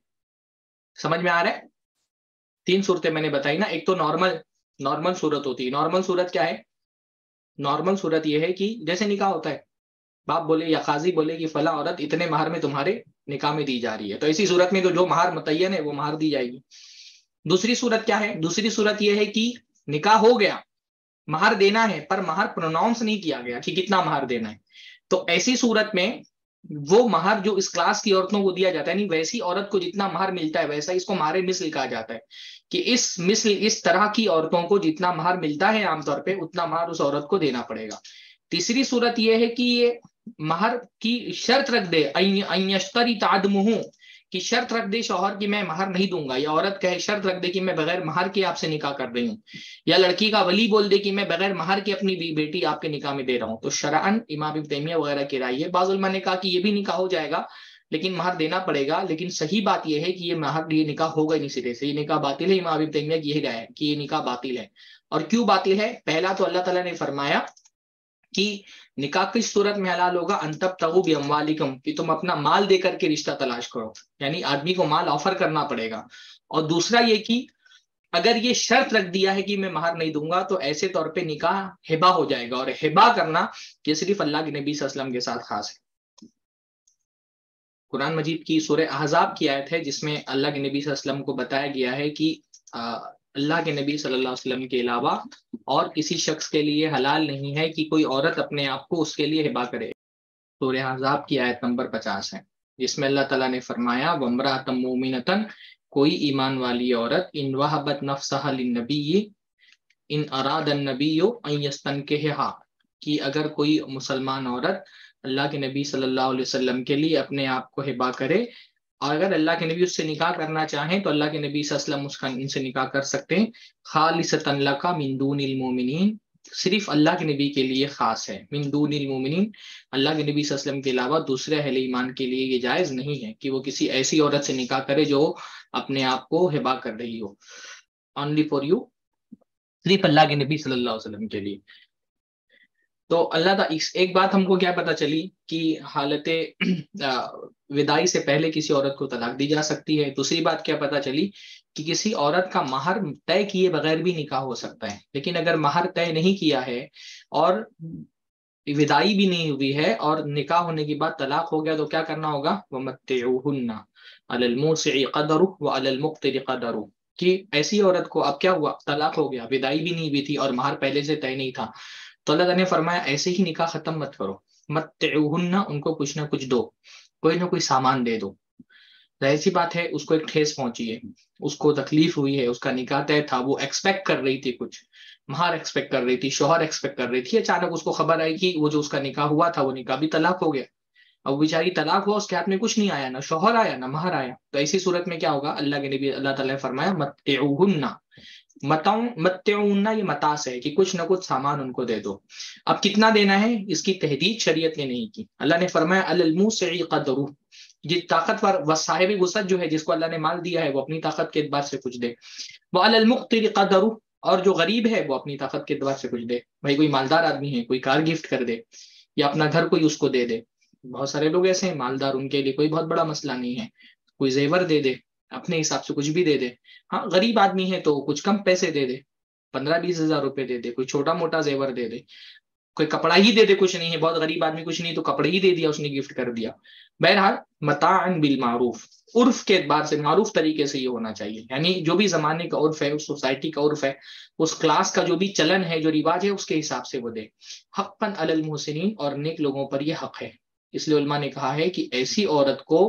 سمجھ میں آ رہا ہے؟ 3 صورتیں میں نے بتائی نا. ایک تو نارمل صورت ہوتی ہے. نارمل صورت کیا ہے؟ نارمل صورت یہ ہے کہ جیسے نکاح ہوتا ہے، باپ بولے یا قاضی بولے کہ فلاں عورت اتنے مہر میں تمہارے نکاح میں دی جا رہی ہے، تو ایسی صورت میں تو جو مہر متعین ہے وہ مہر دی جائے گی. دوسری صورت کیا ہے؟ دوسری صورت یہ ہے کہ نکاح ہو گیا، مہر دینا ہے پر مہر پروناؤنس نہیں کیا گیا کہ کتنا مہر دینا ہے. تو ایسی صورت میں وہ مہر جو اس کلاس کی عورتوں کو دیا جاتا ہے، یعنی ویسی عورت کو جتنا مہر ملتا ہے ویسا اس کو مہر مثل کہا جاتا ہے، کہ اس طرح کی عورتوں کو جتنا مہر ملتا ہے عام طور پہ اتنا مہر اس عورت کو دینا پڑے گا. تیسری صورت یہ ہے کہ یہ مہر کی شرط رکھ دے ان یشترط عدمہ، کہ شرط رکھ دے شوہر کی میں مہر نہیں دوں گا، یا عورت کہے شرط رکھ دے کہ میں بغیر مہر کے آپ سے نکاح کر رہی ہوں، یا لڑکی کا ولی بول دے کہ میں بغیر مہر کے اپنی بیٹی آپ کے نکاح میں دے رہا ہوں، تو شرعاً امام ابن تیمیہ وغیرہ کی رائے ہے۔ بعض علماء نے کہا کہ یہ بھی نکاح ہو جائے گا لیکن مہر دینا پڑے گا، لیکن صحیح بات یہ ہے کہ یہ نکاح ہوگا نہیں سرے سے، یہ نکاح باطل ہے۔ امام ابن تیمیہ کی یہ رائے ہے کہ یہ نکاح باطل ہے۔ اور کیوں باطل ہے؟ پہلا تو اللہ تعالیٰ نے فرمایا کہ نکاح کس صورت میں حلال ہوگا، ان تبتغوا باموالکم، کہ تم اپنا مال دے کر کے رشتہ تلاش کرو، یعنی آدمی کو مال آفر کرنا پڑے گا۔ اور دوسرا یہ کہ اگر یہ شرط رکھ دیا ہے کہ میں مہر نہیں دوں گا تو ایسے طور پہ نکاح ہبا ہو جائے گا، اور ہبا کرنا یہ صرف اللہ کے نبی صلی اللہ علیہ وسلم کے ساتھ خاص ہے۔ قرآن مجید کی سورہ احزاب کی آیت ہے جس میں اللہ کے نبی صلی اللہ علیہ وسلم کو بتایا گیا ہے کہ اللہ کے نبی صلی اللہ علیہ وسلم کے علاوہ اور کسی شخص کے لیے حلال نہیں ہے کہ کوئی عورت اپنے آپ کو اس کے لیے ہبا کرے۔ سورہ احزاب کی آیت نمبر 50 ہے، جس میں اللہ تعالیٰ نے فرمایا وَامْرَأَةً مُؤْمِنَةً، کوئی ایمان والی عورت ان وَهَبَتْ نَفْسَهَا لِلنَّبِيِّ ان اراد النبی ان یستنکحها، کہ اگر کوئی مسلمان عورت اللہ کے نبی صلی اللہ علیہ وسلم کے لیے اپنے آپ کو ہبا کرے، اور اگر اللہ کے نبی اس سے نکاح کرنا چاہیں تو اللہ کے نبی صلی اللہ علیہ وسلم ان سے نکاح کر سکتے ہیں۔ خالصۃ لک من دون المؤمنین، صرف اللہ کے نبی کے لیے خاص ہے، من دون المؤمنین، اللہ کے نبی صلی اللہ علیہ وسلم کے علاوہ دوسرے اہل ایمان کے لیے یہ جائز نہیں ہے کہ وہ کسی ایسی عورت سے نکاح کرے جو اپنے آپ کو ہبا کر رہی ہو، اونلی فار یو، صرف اللہ کے نبی صلی اللہ علیہ وسلم کے لیے۔ تو اللہ تعالیٰ ایک بات ہم کو کیا پتہ چلی کہ حالت وداعی سے پہلے کسی عورت کو طلاق دی جا سکتی ہے۔ دوسری بات کیا پتہ چلی کہ کسی عورت کا مہر طے کیے بغیر بھی نکاح ہو سکتا ہے، لیکن اگر مہر طے نہیں کیا ہے اور وداعی بھی نہیں ہوئی ہے اور نکاح ہونے کے بعد طلاق ہو گیا تو کیا کرنا ہوگا، وَمَتِّعُوهُنَّ عَلَى الْمُوسِعِ قَدَرُهُ وَعَلَى الْمُقْتِرِ قَدَرُهُ، کہ ایسی عورت کو اب کیا ہوا، طلاق ہو گیا، وداعی بھی نہیں ہوئی تھی اور مہر پہلے سے طے نہیں تھا، تو اللہ تعالیٰ نے فرمایا ایسے ہی نکاح ختم مت کرو، متعوہن، ان کو کچھ نہ کچھ دو، کوئی نہ کوئی سامان دے دو۔ ظاہر سی بات ہے اس کو ایک ٹھیس پہنچی ہے، اس کو تکلیف ہوئی ہے، اس کا نکاح طے تھا، وہ ایکسپیکٹ کر رہی تھی، کچھ مہر ایکسپیکٹ کر رہی تھی، شوہر ایکسپیکٹ کر رہی تھی، اچانک اس کو خبر آئی کہ وہ جو اس کا نکاح ہوا تھا وہ نکاح بھی طلاق ہو گیا۔ اب بیچاری طلاق ہوا، اس کے ہاتھ میں کچھ نہیں آیا، نہ شوہر آیا نہ مہر آیا، تو ایسی صورت میں کیا ہوگا، اللہ کے نبی اللہ تعالیٰ نے فرمایا متعوہن، متعوہن یہ متاع سے ہے کہ کچھ نہ کچھ سامان ان کو دے دو۔ اب کتنا دینا ہے اس کی تحدید شریعت نے نہیں کی، اللہ نے فرمایا علی الموسع قدرہ، جس طاقتور و صاحب وسعت جو ہے، جس کو اللہ نے مال دیا ہے وہ اپنی طاقت کے اعتبار سے کچھ دے، وعلی المقتر قدرہ، اور جو غریب ہے وہ اپنی طاقت کے اعتبار سے کچھ دے۔ بھائی کوئی مالدار آدمی ہے، کوئی کار گفٹ کر دے یا اپنا گھر کوئی اس کو دے دے، بہت سارے لوگ ایسے ہیں مالدار، ان کے لیے کوئی بہت بڑا مسئلہ نہیں ہے، کوئی زیور دے دے، اپنے حساب سے کچھ بھی دے دے۔ ہاں غریب آدمی ہے تو کچھ کم پیسے دے دے، 15-20 ہزار روپے دے دے، کوئی چھوٹا موٹا زیور دے دے، کوئی کپڑا ہی دے دے، کچھ نہیں ہے، بہت غریب آدمی کچھ نہیں تو کپڑے ہی دے دیا، اس نے گفٹ کر دیا۔ بہرحال متاعا بالمعروف، عرف کے اعتبار سے معروف طریقے سے یہ ہونا چاہیے، یعنی جو بھی زمانے کا عرف ہے، اس سوسائٹی کا عرف ہے، اس کلاس کا جو بھی چلن ہے، جو رواج ہے، اس کے حساب سے وہ دے۔ حقاً علی المحسنین، اور نیک لوگوں پر یہ حق ہے، اس لیے علماء نے کہا ہے کہ ایسی عورت کو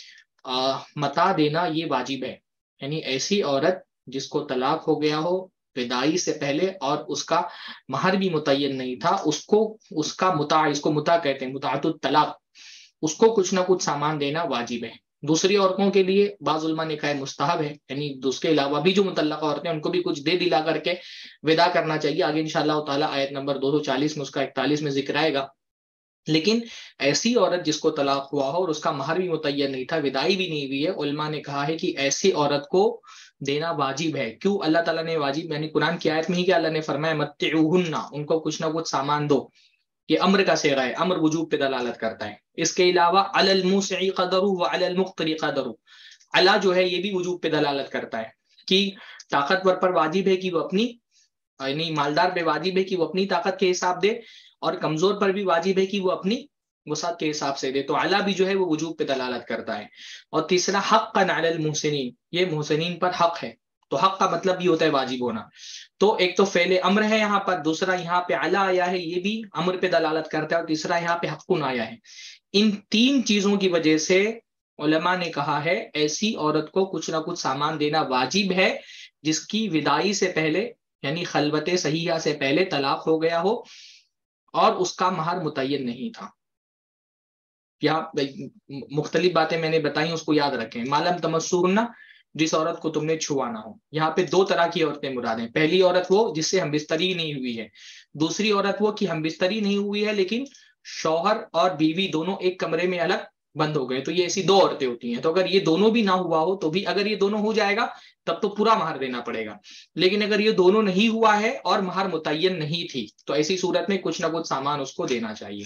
متاع دینا یہ واجب ہے، یعنی ایسی عورت جس کو طلاق ہو گیا ہو وداعی سے پہلے اور اس کا مہر بھی متعین نہیں تھا، اس کو اس کا متاع، اس کو متاع کہتے ہیں، متاعۃ الطلاق، اس کو کچھ نہ کچھ سامان دینا واجب ہے۔ دوسری عورتوں کے لیے بعض علماء نے کہا ہے مستحب ہے، یعنی اس کے علاوہ بھی جو متعلقہ عورتیں ہیں ان کو بھی کچھ دے دلا کر کے ودا کرنا چاہیے۔ آگے انشاءاللہ تعالیٰ آیت نمبر 240 میں اس کا 41 میں ذکر آئے گا۔ لیکن ایسی عورت جس کو طلاق ہوا ہو اور اس کا مہر بھی متعین نہیں تھا، وداعی بھی نہیں ہوئی ہے، علماء نے کہا ہے کہ ایسی عورت کو دینا واجب ہے۔ کیوں اللہ تعالیٰ نے واجب، یعنی قرآن کی آیت میں ہی کہ اللہ نے فرمایا متعوہن، ان کو کچھ نہ کچھ سامان دو، یہ امر کا صیغہ ہے، امر وجوب پہ دلالت کرتا ہے۔ اس کے علاوہ علی الموسع قدرہ وعلی المقتر قدرہ، علی جو ہے یہ بھی وجوب پہ دلالت کرتا ہے کہ طاقتور پر واجب ہے کہ وہ اپنی، یعنی مالدار پہ واجب ہے کہ وہ اپنی طاقت کے حساب دے، اور کمزور پر بھی واجب ہے کہ وہ اپنی وسعت کے حساب سے دے، تو اعلیٰ بھی جو ہے وہ وجوب پہ دلالت کرتا ہے۔ اور تیسرا حقاً علی المحسنین، یہ محسنین پر حق ہے، تو حق کا مطلب بھی ہوتا ہے واجب ہونا۔ تو ایک تو فعل امر ہے یہاں پر، دوسرا یہاں پہ اعلیٰ آیا ہے، یہ بھی امر پہ دلالت کرتا ہے، اور تیسرا یہاں پہ حقن آیا ہے۔ ان تین چیزوں کی وجہ سے علماء نے کہا ہے ایسی عورت کو کچھ نہ کچھ سامان دینا واجب ہے جس کی وداعی سے پہلے، یعنی خلوت صحیحہ سے پہلے طلاق ہو گیا ہو اور اس کا مہر متعین نہیں تھا۔ یہاں مختلف باتیں میں نے بتائی اس کو یاد رکھیں. معلوم تمسون، جس عورت کو تم نے چھوا نہ ہو. یہاں پہ دو طرح کی عورتیں مراد ہیں. پہلی عورت وہ جس سے ہم بستری نہیں ہوئی ہے. دوسری عورت وہ کہ ہم بستری نہیں ہوئی ہے لیکن شوہر اور بیوی دونوں ایک کمرے میں الگ بند ہو گئے. تو یہ ایسی دو عورتیں ہوتی ہیں. تو اگر یہ دونوں بھی نہ ہوا ہو تو بھی اگر یہ دونوں ہو جائے گا تب تو پورا مہر دینا پڑے گا. لیکن اگر یہ دونوں نہیں ہوا ہے اور مہر متعین نہیں تھی تو ایسی صورت میں کچھ نہ کچھ سامان اس کو دینا چاہیے.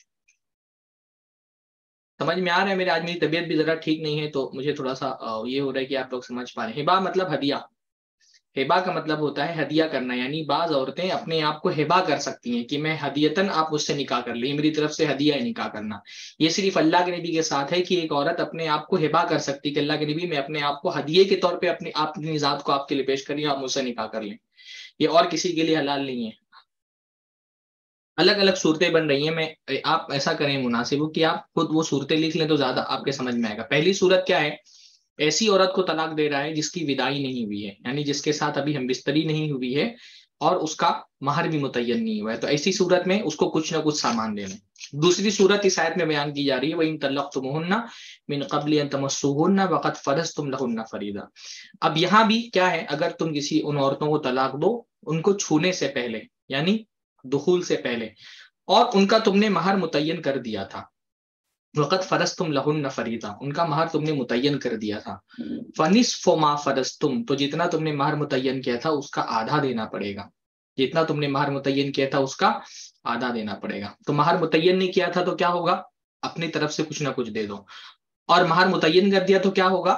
سمجھ میں آ رہا ہے میرے؟ آج میری طبیعت بھی ذرا ٹھیک نہیں ہے تو مجھے تھوڑا سا یہ ہو رہا ہے کہ آپ لوگ سمجھ پا رہے ہیں. ہبا مطلب ہدیہ. ہبا کا مطلب ہوتا ہے ہدیہ کرنا. یعنی بعض عورتیں اپنے آپ کو ہبا کر سکتی ہیں کہ میں ہدیتاً آپ مجھ سے نکاح کر لیں, میری طرف سے ہدیہ ہے نکاح کرنا. یہ صرف اللہ کے نبی کے ساتھ ہے کہ ایک عورت اپنے آپ کو ہبا کر سکتی کہ اللہ کے نبی میں اپنے آپ کو ہدیے کے طور پہ اپنی ذات کو آپ کے لیے پیش کر لیں, آپ مجھ سے نکاح کر لیں. یہ اور کسی کے لیے حلال نہیں ہے. الگ الگ صورتیں بن رہی ہیں. میں آپ ایسا کریں مناسب ہو کہ آپ خود وہ صورتیں لکھ لیں تو زیادہ آپ کے سمجھ میں آئے گا. پہلی صورت کیا ہے؟ ایسی عورت کو طلاق دے رہا ہے جس کی وداعی نہیں ہوئی ہے, یعنی جس کے ساتھ ابھی ہم بستری نہیں ہوئی ہے اور اس کا مہر بھی متعین نہیں ہوا ہے. تو ایسی صورت میں اس کو کچھ نہ کچھ سامان دینا. دوسری صورت اس آیت میں بیان کی جا رہی ہے وَإِن طَلَّقْتُمُوهُنَّ مِن قَبْلِ أَن تَمَسُّوهُنَّ وَقَدْ فَرَضْتُمْ لَهُنَّ فَرِيضَةً. اب یہاں بھی کیا ہے, اگر تم کسی ان عورتوں کو طلاق دو ان کو چھونے سے پہلے یعنی دخول سے پہلے اور ان کا تم نے مہر متعین کر دیا تھا. وقت فرضتم لہن فریضہ, ان کا مہر تم نے متعین کر دیا تھا. فنصف ما فرضتم, تو جتنا تم نے مہر متعین کیا تھا اس کا آدھا دینا پڑے گا. جتنا تم نے مہر متعین کیا تھا اس کا آدھا دینا پڑے گا. تو مہر متعین نہیں کیا تھا تو کیا ہوگا؟ اپنی طرف سے کچھ نہ کچھ دے دو. اور مہر متعین کر دیا تو کیا ہوگا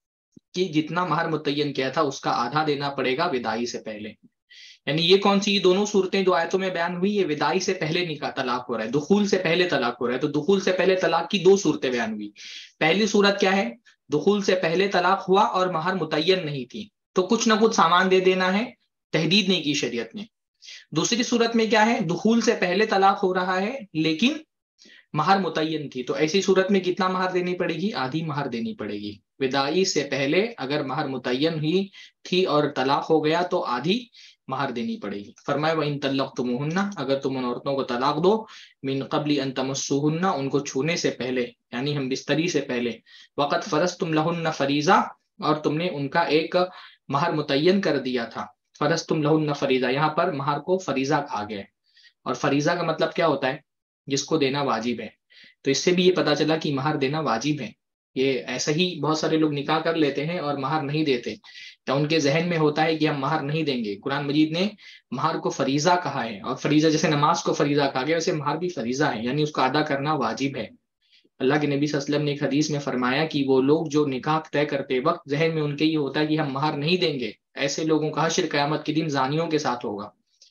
کہ جتنا مہر متعین کیا تھا اس کا آدھا دینا پڑے گا وداعی سے پہلے. یعنی یہ کون سی دونوں صورتیں جو آیتوں میں بیان ہوئی, یہ وداعی سے پہلے نکاح طلاق ہو رہا ہے, دخول سے پہلے طلاق ہو رہا ہے. تو دخول سے پہلے طلاق کی دو صورتیں بیان ہوئی. پہلی صورت کیا ہے؟ دخول سے پہلے طلاق ہوا اور مہر متعین نہیں تھی تو کچھ نہ کچھ سامان دے دینا ہے, تحدید نہیں کی شریعت نے. دوسری صورت میں کیا ہے؟ دخول سے پہلے طلاق ہو رہا ہے لیکن مہر متعین تھی, تو ایسی صورت میں کتنا مہر دینی پڑے گی؟ آدھی مہر دینی پڑے گی. وداعی سے پہلے اگر مہر متعین ہوئی تھی اور طلاق ہو گیا تو آدھی مہر دینی پڑے گی. فرمائے وَإِن طَلَّقْتُمُوهُنَّ, اگر تم ان عورتوں کو طلاق دو, من قبل ان تمسوهن, ان کو چھونے سے پہلے یعنی ہم بستری سے پہلے, وقت فرضتم لہن فریضہ, اور تم نے ان کا ایک مہر متعین کر دیا تھا. فرضتم لہن فریضہ, یہاں پر مہر کو فریضہ کہا گیا ہے. اور فریضہ کا مطلب کیا ہوتا ہے؟ جس کو دینا واجب ہے. تو اس سے بھی یہ پتا چلا کہ مہر دینا واجب ہے. یہ ایسا ہی بہت سارے لوگ نکاح کر لیتے ہیں اور مہر نہیں دیتے, یا ان کے ذہن میں ہوتا ہے کہ ہم مہر نہیں دیں گے. قرآن مجید نے مہر کو فریضہ کہا ہے, اور فریضہ جیسے نماز کو فریضہ کہا گیا ویسے مہر بھی فریضہ ہے, یعنی اس کو ادا کرنا واجب ہے. اللہ کے نبی صلی اللہ علیہ وسلم نے ایک حدیث میں فرمایا کہ وہ لوگ جو نکاح طے کرتے وقت ذہن میں ان کے یہ ہوتا ہے کہ ہم مہر نہیں دیں گے, ایسے لوگوں کا حشر قیامت کے دن زانیوں کے ساتھ ہوگا.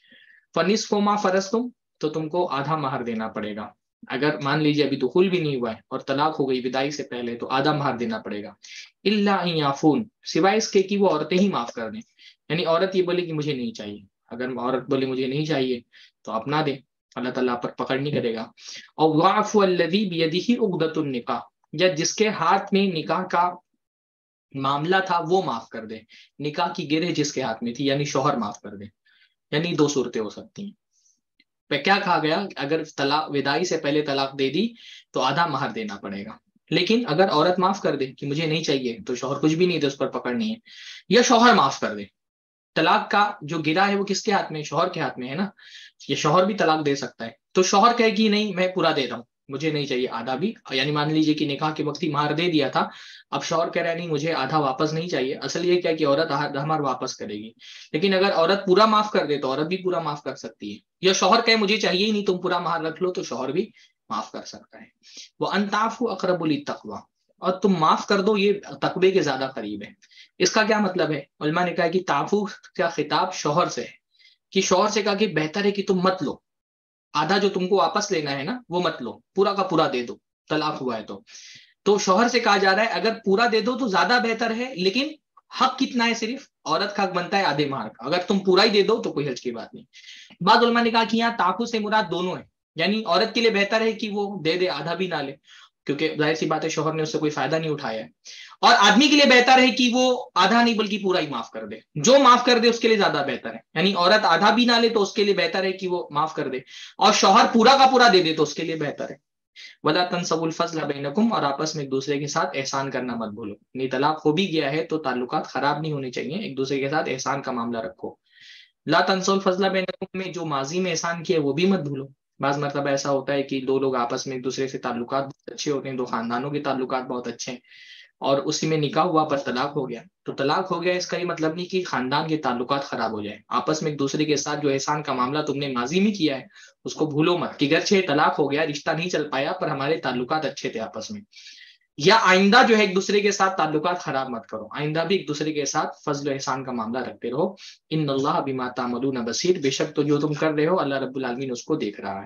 فنصف ما فرضتم, تو تم کو آدھا مہر دینا پڑے گا. اگر مان لیجیے ابھی دخول بھی نہیں ہوا ہے اور طلاق ہو گئی وداعی سے پہلے تو آدھا مہر دینا پڑے گا. الا ان یعفون, سوائے اس کے کہ وہ عورتیں ہی معاف کر دیں. یعنی عورت یہ بولے کہ مجھے نہیں چاہیے, اگر عورت بولے مجھے نہیں چاہیے تو آپ نہ دیں, اللہ تعالیٰ پر پکڑ نہیں کرے گا. اور واعفوا الذی بیدہ عقدۃ النکاح, یا جس کے ہاتھ میں نکاح کا معاملہ تھا وہ معاف کر دے. نکاح کی گرہ جس کے ہاتھ میں تھی یعنی شوہر معاف کر دے. یعنی دو صورتیں ہو سکتی ہیں. پہ کیا کہا گیا؟ اگر طلاق وداعی سے پہلے طلاق دے دی تو آدھا مہر دینا پڑے گا. لیکن اگر عورت معاف کر دے کہ مجھے نہیں چاہیے تو شوہر کچھ بھی نہیں دے, اس پر پکڑ نہیں ہے. یا شوہر معاف کر دے, طلاق کا جو گرہ ہے وہ کس کے ہاتھ میں؟ شوہر کے ہاتھ میں ہے نا. یہ شوہر بھی طلاق دے سکتا ہے. تو شوہر کہے کہ نہیں میں پورا دے رہا ہوں, مجھے نہیں چاہیے آدھا بھی. یعنی مان لیجیے کہ نکاح کے وقت ہی مہر دے دیا تھا, اب شوہر کہہ رہا ہے نہیں مجھے آدھا واپس نہیں چاہیے. اصل یہ کیا کہ عورت آدھا مہر واپس کرے گی, لیکن اگر عورت پورا معاف کر دے تو عورت بھی پورا معاف کر سکتی ہے. یا شوہر کہے مجھے چاہیے ہی نہیں تم پورا مہر رکھ لو, تو شوہر بھی معاف کر سکتا ہے. وَأَن تَعْفُوا أَقْرَبُ لِلتَّقْوَىٰ, اور تم معاف کر دو یہ تقوی کے زیادہ قریب ہے. اس کا کیا مطلب ہے؟ علماء نے کہا کہ تعفو کا خطاب شوہر سے ہے, کہ شوہر سے کہا کہ بہتر ہے کہ تم مت لو, آدھا جو تم کو واپس لینا ہے نا وہ مت لو, پورا کا پورا دے دو, طلاق ہوا ہے تو شوہر سے کہا جا رہا ہے اگر پورا دے دو تو زیادہ بہتر ہے, لیکن حق کتنا ہے؟ صرف عورت کا حق بنتا ہے آدھے مہر کا. اگر تم پورا ہی دے دو تو کوئی حرج کی بات نہیں. بعض علماء نے کہا کہ یہاں تعفو سے مراد دونوں ہے, یعنی عورت کے لیے بہتر ہے کہ وہ دے دے, آدھا بھی نہ لے, کیونکہ ظاہر سی بات ہے شوہر نے اس سے کوئی فائدہ نہیں اٹھایا ہے. اور آدمی کے لیے بہتر ہے کہ وہ آدھا نہیں بلکہ پورا ہی معاف کر دے. جو معاف کر دے اس کے لیے زیادہ بہتر ہے. یعنی عورت آدھا بھی نہ لے تو اس کے لیے بہتر ہے کہ وہ معاف کر دے, اور شوہر پورا کا پورا دے دے تو اس کے لیے بہتر ہے. ولا تنسوا الفضل بینکم، اور آپس میں ایک دوسرے کے ساتھ احسان کرنا مت بھولو. یعنی طلاق ہو بھی گیا ہے تو تعلقات خراب نہیں ہونے چاہیے، ایک دوسرے کے ساتھ احسان کا معاملہ رکھو. لا تنسوا الفضل بینکم میں جو ماضی میں احسان کیا وہ بھی مت بھولو. بعض مرتبہ ایسا ہوتا ہے کہ دو لوگ آپس میں ایک دوسرے سے تعلقات بہت اچھے ہوتے ہیں، دو خاندانوں کے تعلقات بہت اچھے ہیں، اور اسی میں نکاح ہوا پر طلاق ہو گیا. تو طلاق ہو گیا اس کا یہ مطلب نہیں کہ خاندان کے تعلقات خراب ہو جائیں. آپس میں ایک دوسرے کے ساتھ جو احسان کا معاملہ تم نے ماضی میں کیا ہے اس کو بھولو مت، کہ گرچہ طلاق ہو گیا، رشتہ نہیں چل پایا، پر ہمارے تعلقات اچھے تھے آپس میں. یا آئندہ جو ہے ایک دوسرے کے ساتھ تعلقات خراب مت کرو، آئندہ بھی ایک دوسرے کے ساتھ فضل و احسان کا معاملہ رکھتے رہو. ان اللہ بما تعملون بصیر، بے شک تو جو تم کر رہے ہو اللہ رب العالمین اس کو دیکھ رہا ہے.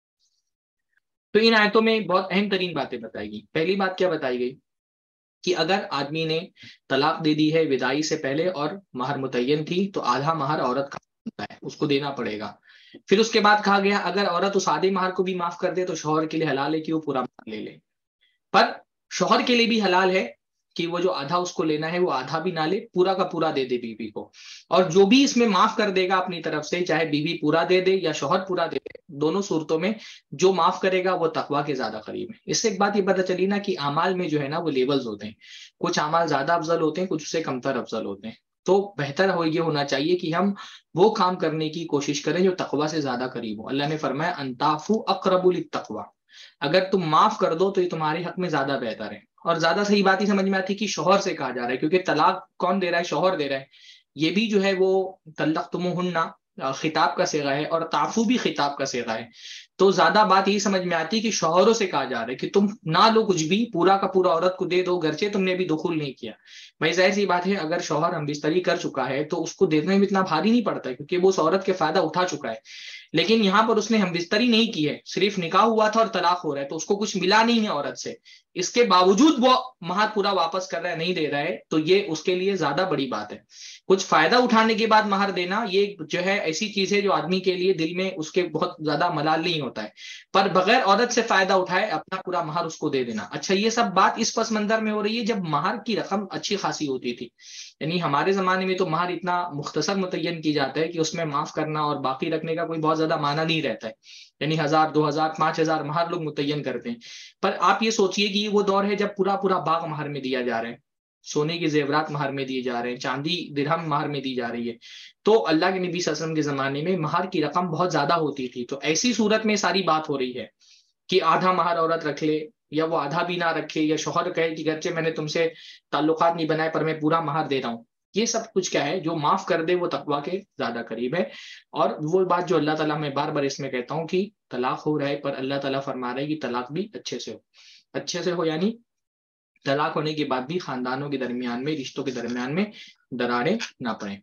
تو ان آیتوں میں بہت اہم ترین باتیں بتائی گئی. پہلی بات کیا بتائی گئی کہ اگر آدمی نے طلاق دے دی ہے وداعی سے پہلے اور مہر متعین تھی تو آدھا مہر عورت کا ہوتا ہے، اس کو دینا پڑے گا. پھر اس کے بعد کہا گیا اگر عورت اس آدھے مہر کو بھی معاف کر دے تو شوہر کے لیے حلال ہے کہ وہ پورا مہر لے لے. پر شوہر کے لیے بھی حلال ہے کہ وہ جو آدھا اس کو لینا ہے وہ آدھا بھی نہ لے، پورا کا پورا دے دے بیوی کو. اور جو بھی اس میں معاف کر دے گا اپنی طرف سے، چاہے بیوی پورا دے دے یا شوہر پورا دے دے، دونوں صورتوں میں جو معاف کرے گا وہ تقویٰ کے زیادہ قریب ہے. اس سے ایک بات یہ پتہ چلی نا کہ اعمال میں جو ہے نا وہ لیولز ہوتے ہیں، کچھ اعمال زیادہ افضل ہوتے ہیں، کچھ اس سے کمتر افضل ہوتے ہیں. تو بہتر یہ ہونا چاہیے کہ ہم وہ کام کرنے کی کوشش کریں جو تقویٰ سے زیادہ قریب ہو. اللہ نے فرمایا ان تعفو اقرب للتقویٰ، اگر تم معاف کر دو تو یہ تمہارے حق میں زیادہ بہتر ہے. اور زیادہ صحیح بات ہی سمجھ میں آتی کہ شوہر سے کہا جا رہا ہے، کیونکہ طلاق کون دے رہا ہے؟ شوہر دے رہا ہے. یہ بھی جو ہے وہ طلقتموہن خطاب کا صیغہ ہے اور تعفو بھی خطاب کا صیغہ ہے. تو زیادہ بات یہی سمجھ میں آتی کہ شوہروں سے کہا جا رہا ہے کہ تم نہ لو کچھ بھی، پورا کا پورا عورت کو دے دو، گرچہ تم نے بھی دخول نہیں کیا. بھائی ظاہر سی بات ہے اگر شوہر ہم بستری کر چکا ہے تو اس کو دینے میں اتنا بھاری نہیں پڑتا ہے، کیونکہ وہ اس عورت کے فائدہ اٹھا چکا ہے. لیکن یہاں پر اس نے ہم بستری نہیں کی ہے، صرف نکاح ہوا تھا اور طلاق ہو رہا ہے، تو اس کو کچھ ملا نہیں ہے عورت سے، اس کے باوجود وہ مہر پورا واپس کر رہا ہے، نہیں دے رہا ہے، تو یہ اس کے لیے زیادہ بڑی بات ہے. کچھ فائدہ اٹھانے کے بعد مہر دینا یہ جو ہے ایسی چیز ہے جو آدمی کے لیے دل میں اس کے بہت زیادہ ملال نہیں ہوتا ہے، پر بغیر عورت سے فائدہ اٹھائے اپنا پورا مہر اس کو دے دینا. اچھا یہ سب بات اس پس منظر میں ہو رہی ہے جب مہر کی رقم اچھی خاصی ہوتی تھی. یعنی ہمارے زمانے میں تو مہر اتنا مختصر متعین کی جاتا ہے کہ اس میں معاف کرنا اور باقی رکھنے کا کوئی بہت زیادہ معنی نہیں رہتا ہے. یعنی 1000 2000 5000 مہر لوگ متعین کرتے ہیں. پر آپ یہ سوچئے کہ یہ وہ دور ہے جب پورا پورا باغ مہر میں دیا جا رہا ہے، سونے کے زیورات مہر میں دیے جا رہے ہیں، چاندی درہم مہر میں دی جا رہی ہے. تو اللہ کے نبی صلی اللہ علیہ وسلم کے زمانے میں مہر کی رقم بہت زیادہ ہوتی تھی. تو ایسی صورت میں ساری بات ہو رہی ہے کہ آدھا مہر عورت رکھ لے یا وہ آدھا بھی نہ رکھے، یا شوہر کہے کہ گرچہ میں نے تم سے تعلقات نہیں بنائے پر میں پورا مہر دے رہا ہوں. یہ سب کچھ کیا ہے؟ جو معاف کر دے وہ تقویٰ کے زیادہ قریب ہے. اور وہ بات جو اللہ تعالیٰ میں بار بار اس میں کہتا ہوں کہ طلاق ہو رہا ہے پر اللہ تعالیٰ فرما رہا ہے کہ طلاق بھی اچھے سے ہو. اچھے سے ہو یعنی طلاق ہونے کے بعد بھی خاندانوں کے درمیان میں، رشتوں کے درمیان میں دراڑیں نہ پڑیں.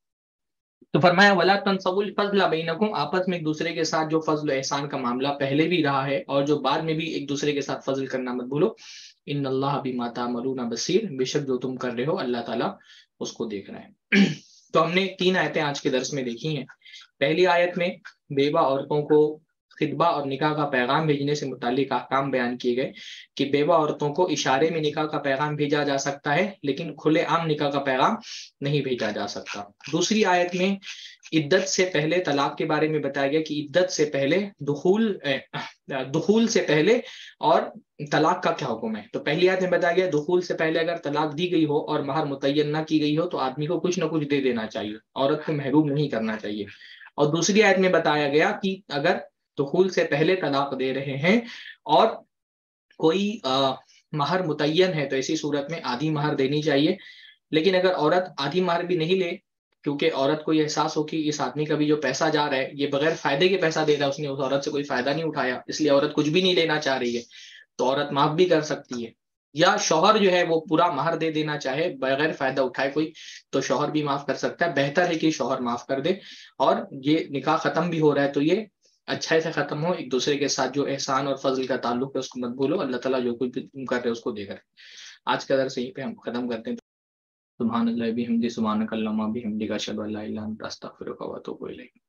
تو فرمایا وَلَا تَنْسَوُا الْفَضْلَ بَيْنَكُمْ، آپس میں ایک دوسرے کے ساتھ جو فضل و احسان کا معاملہ پہلے بھی رہا ہے اور جو بعد میں بھی ایک دوسرے کے ساتھ فضل کرنا مت بھولو. ان اللہ بما تعملون بصیر، بے شک جو تم کر رہے ہو اللہ تعالیٰ اس کو دیکھ رہا ہے. تو ہم نے 3 آیتیں آج کے درس میں دیکھی ہیں. پہلی آیت میں بیوہ عورتوں کو خطبہ اور نکاح کا پیغام بھیجنے سے متعلق احکام بیان کیے گئے کہ بیوہ عورتوں کو اشارے میں نکاح کا پیغام بھیجا جا سکتا ہے لیکن کھلے عام نکاح کا پیغام نہیں بھیجا جا سکتا. دوسری آیت میں عدت سے پہلے طلاق کے بارے میں بتایا گیا کہ عدت سے پہلے دخول سے پہلے اور طلاق کا کیا حکم ہے. تو پہلی آیت میں بتایا گیا دخول سے پہلے اگر طلاق دی گئی ہو اور مہر متعین نہ کی گئی ہو تو آدمی کو کچھ نہ کچھ دے دینا چاہیے، عورت کو محروم نہیں کرنا چاہیے. اور دوسری آیت میں بتایا گیا کہ اگر دخول سے پہلے طلاق دے رہے ہیں اور کوئی مہر متعین ہے تو ایسی صورت میں آدھی مہر دینی چاہیے. لیکن اگر عورت آدھی مہر بھی نہیں لے، کیونکہ عورت کو یہ احساس ہو کہ اس آدمی کا بھی جو پیسہ جا رہا ہے یہ بغیر فائدے کے پیسہ دے رہا ہے، اس نے اس عورت سے کوئی فائدہ نہیں اٹھایا، اس لیے عورت کچھ بھی نہیں لینا چاہ رہی ہے، تو عورت معاف بھی کر سکتی ہے. یا شوہر جو ہے وہ پورا مہر دے دینا چاہے بغیر فائدہ اٹھائے کوئی، تو شوہر بھی معاف کر سکتا ہے. بہتر ہے کہ شوہر معاف کر دے. اور یہ نکاح ختم بھی ہو رہا ہے تو یہ اچھائی سے ختم ہو، ایک دوسرے کے ساتھ جو احسان اور فضل کا تعلق ہے اس کو مت بھولو. اللہ تعالیٰ جو کچھ بھی تم کر رہے اس کو دیکھ رہے. آج کا درس یہیں پہ ہم ختم کرتے ہیں. سبحان اللہ بحمدہ، سبحانک اللہم وبحمدک، اشہد ان لا الہ الا انت، استغفرک و اتوب الیک.